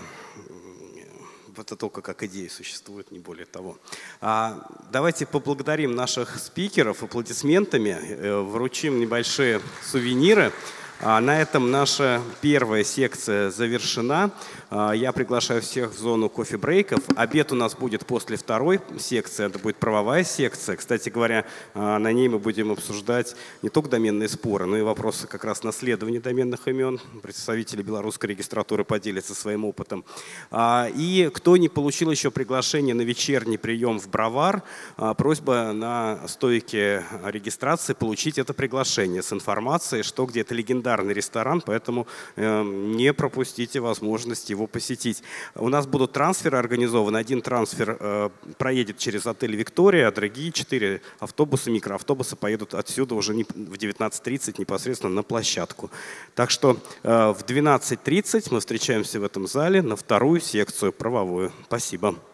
это только как идея существует, не более того. Давайте поблагодарим наших спикеров аплодисментами, вручим небольшие сувениры. На этом наша первая секция завершена. Я приглашаю всех в зону кофе-брейков. Обед у нас будет после второй секции, это будет правовая секция. Кстати говоря, на ней мы будем обсуждать не только доменные споры, но и вопросы как раз наследования доменных имен. Представители белорусской регистратуры поделятся своим опытом. И кто не получил еще приглашение на вечерний прием в Бровар, просьба на стойке регистрации получить это приглашение с информацией, что где это легендарный ресторан, поэтому не пропустите возможность его посетить. У нас будут трансферы организованы. Один трансфер проедет через отель «Виктория», а другие 4 автобуса, микроавтобуса поедут отсюда уже в 19:30 непосредственно на площадку. Так что в 12:30 мы встречаемся в этом зале на вторую секцию правовую. Спасибо.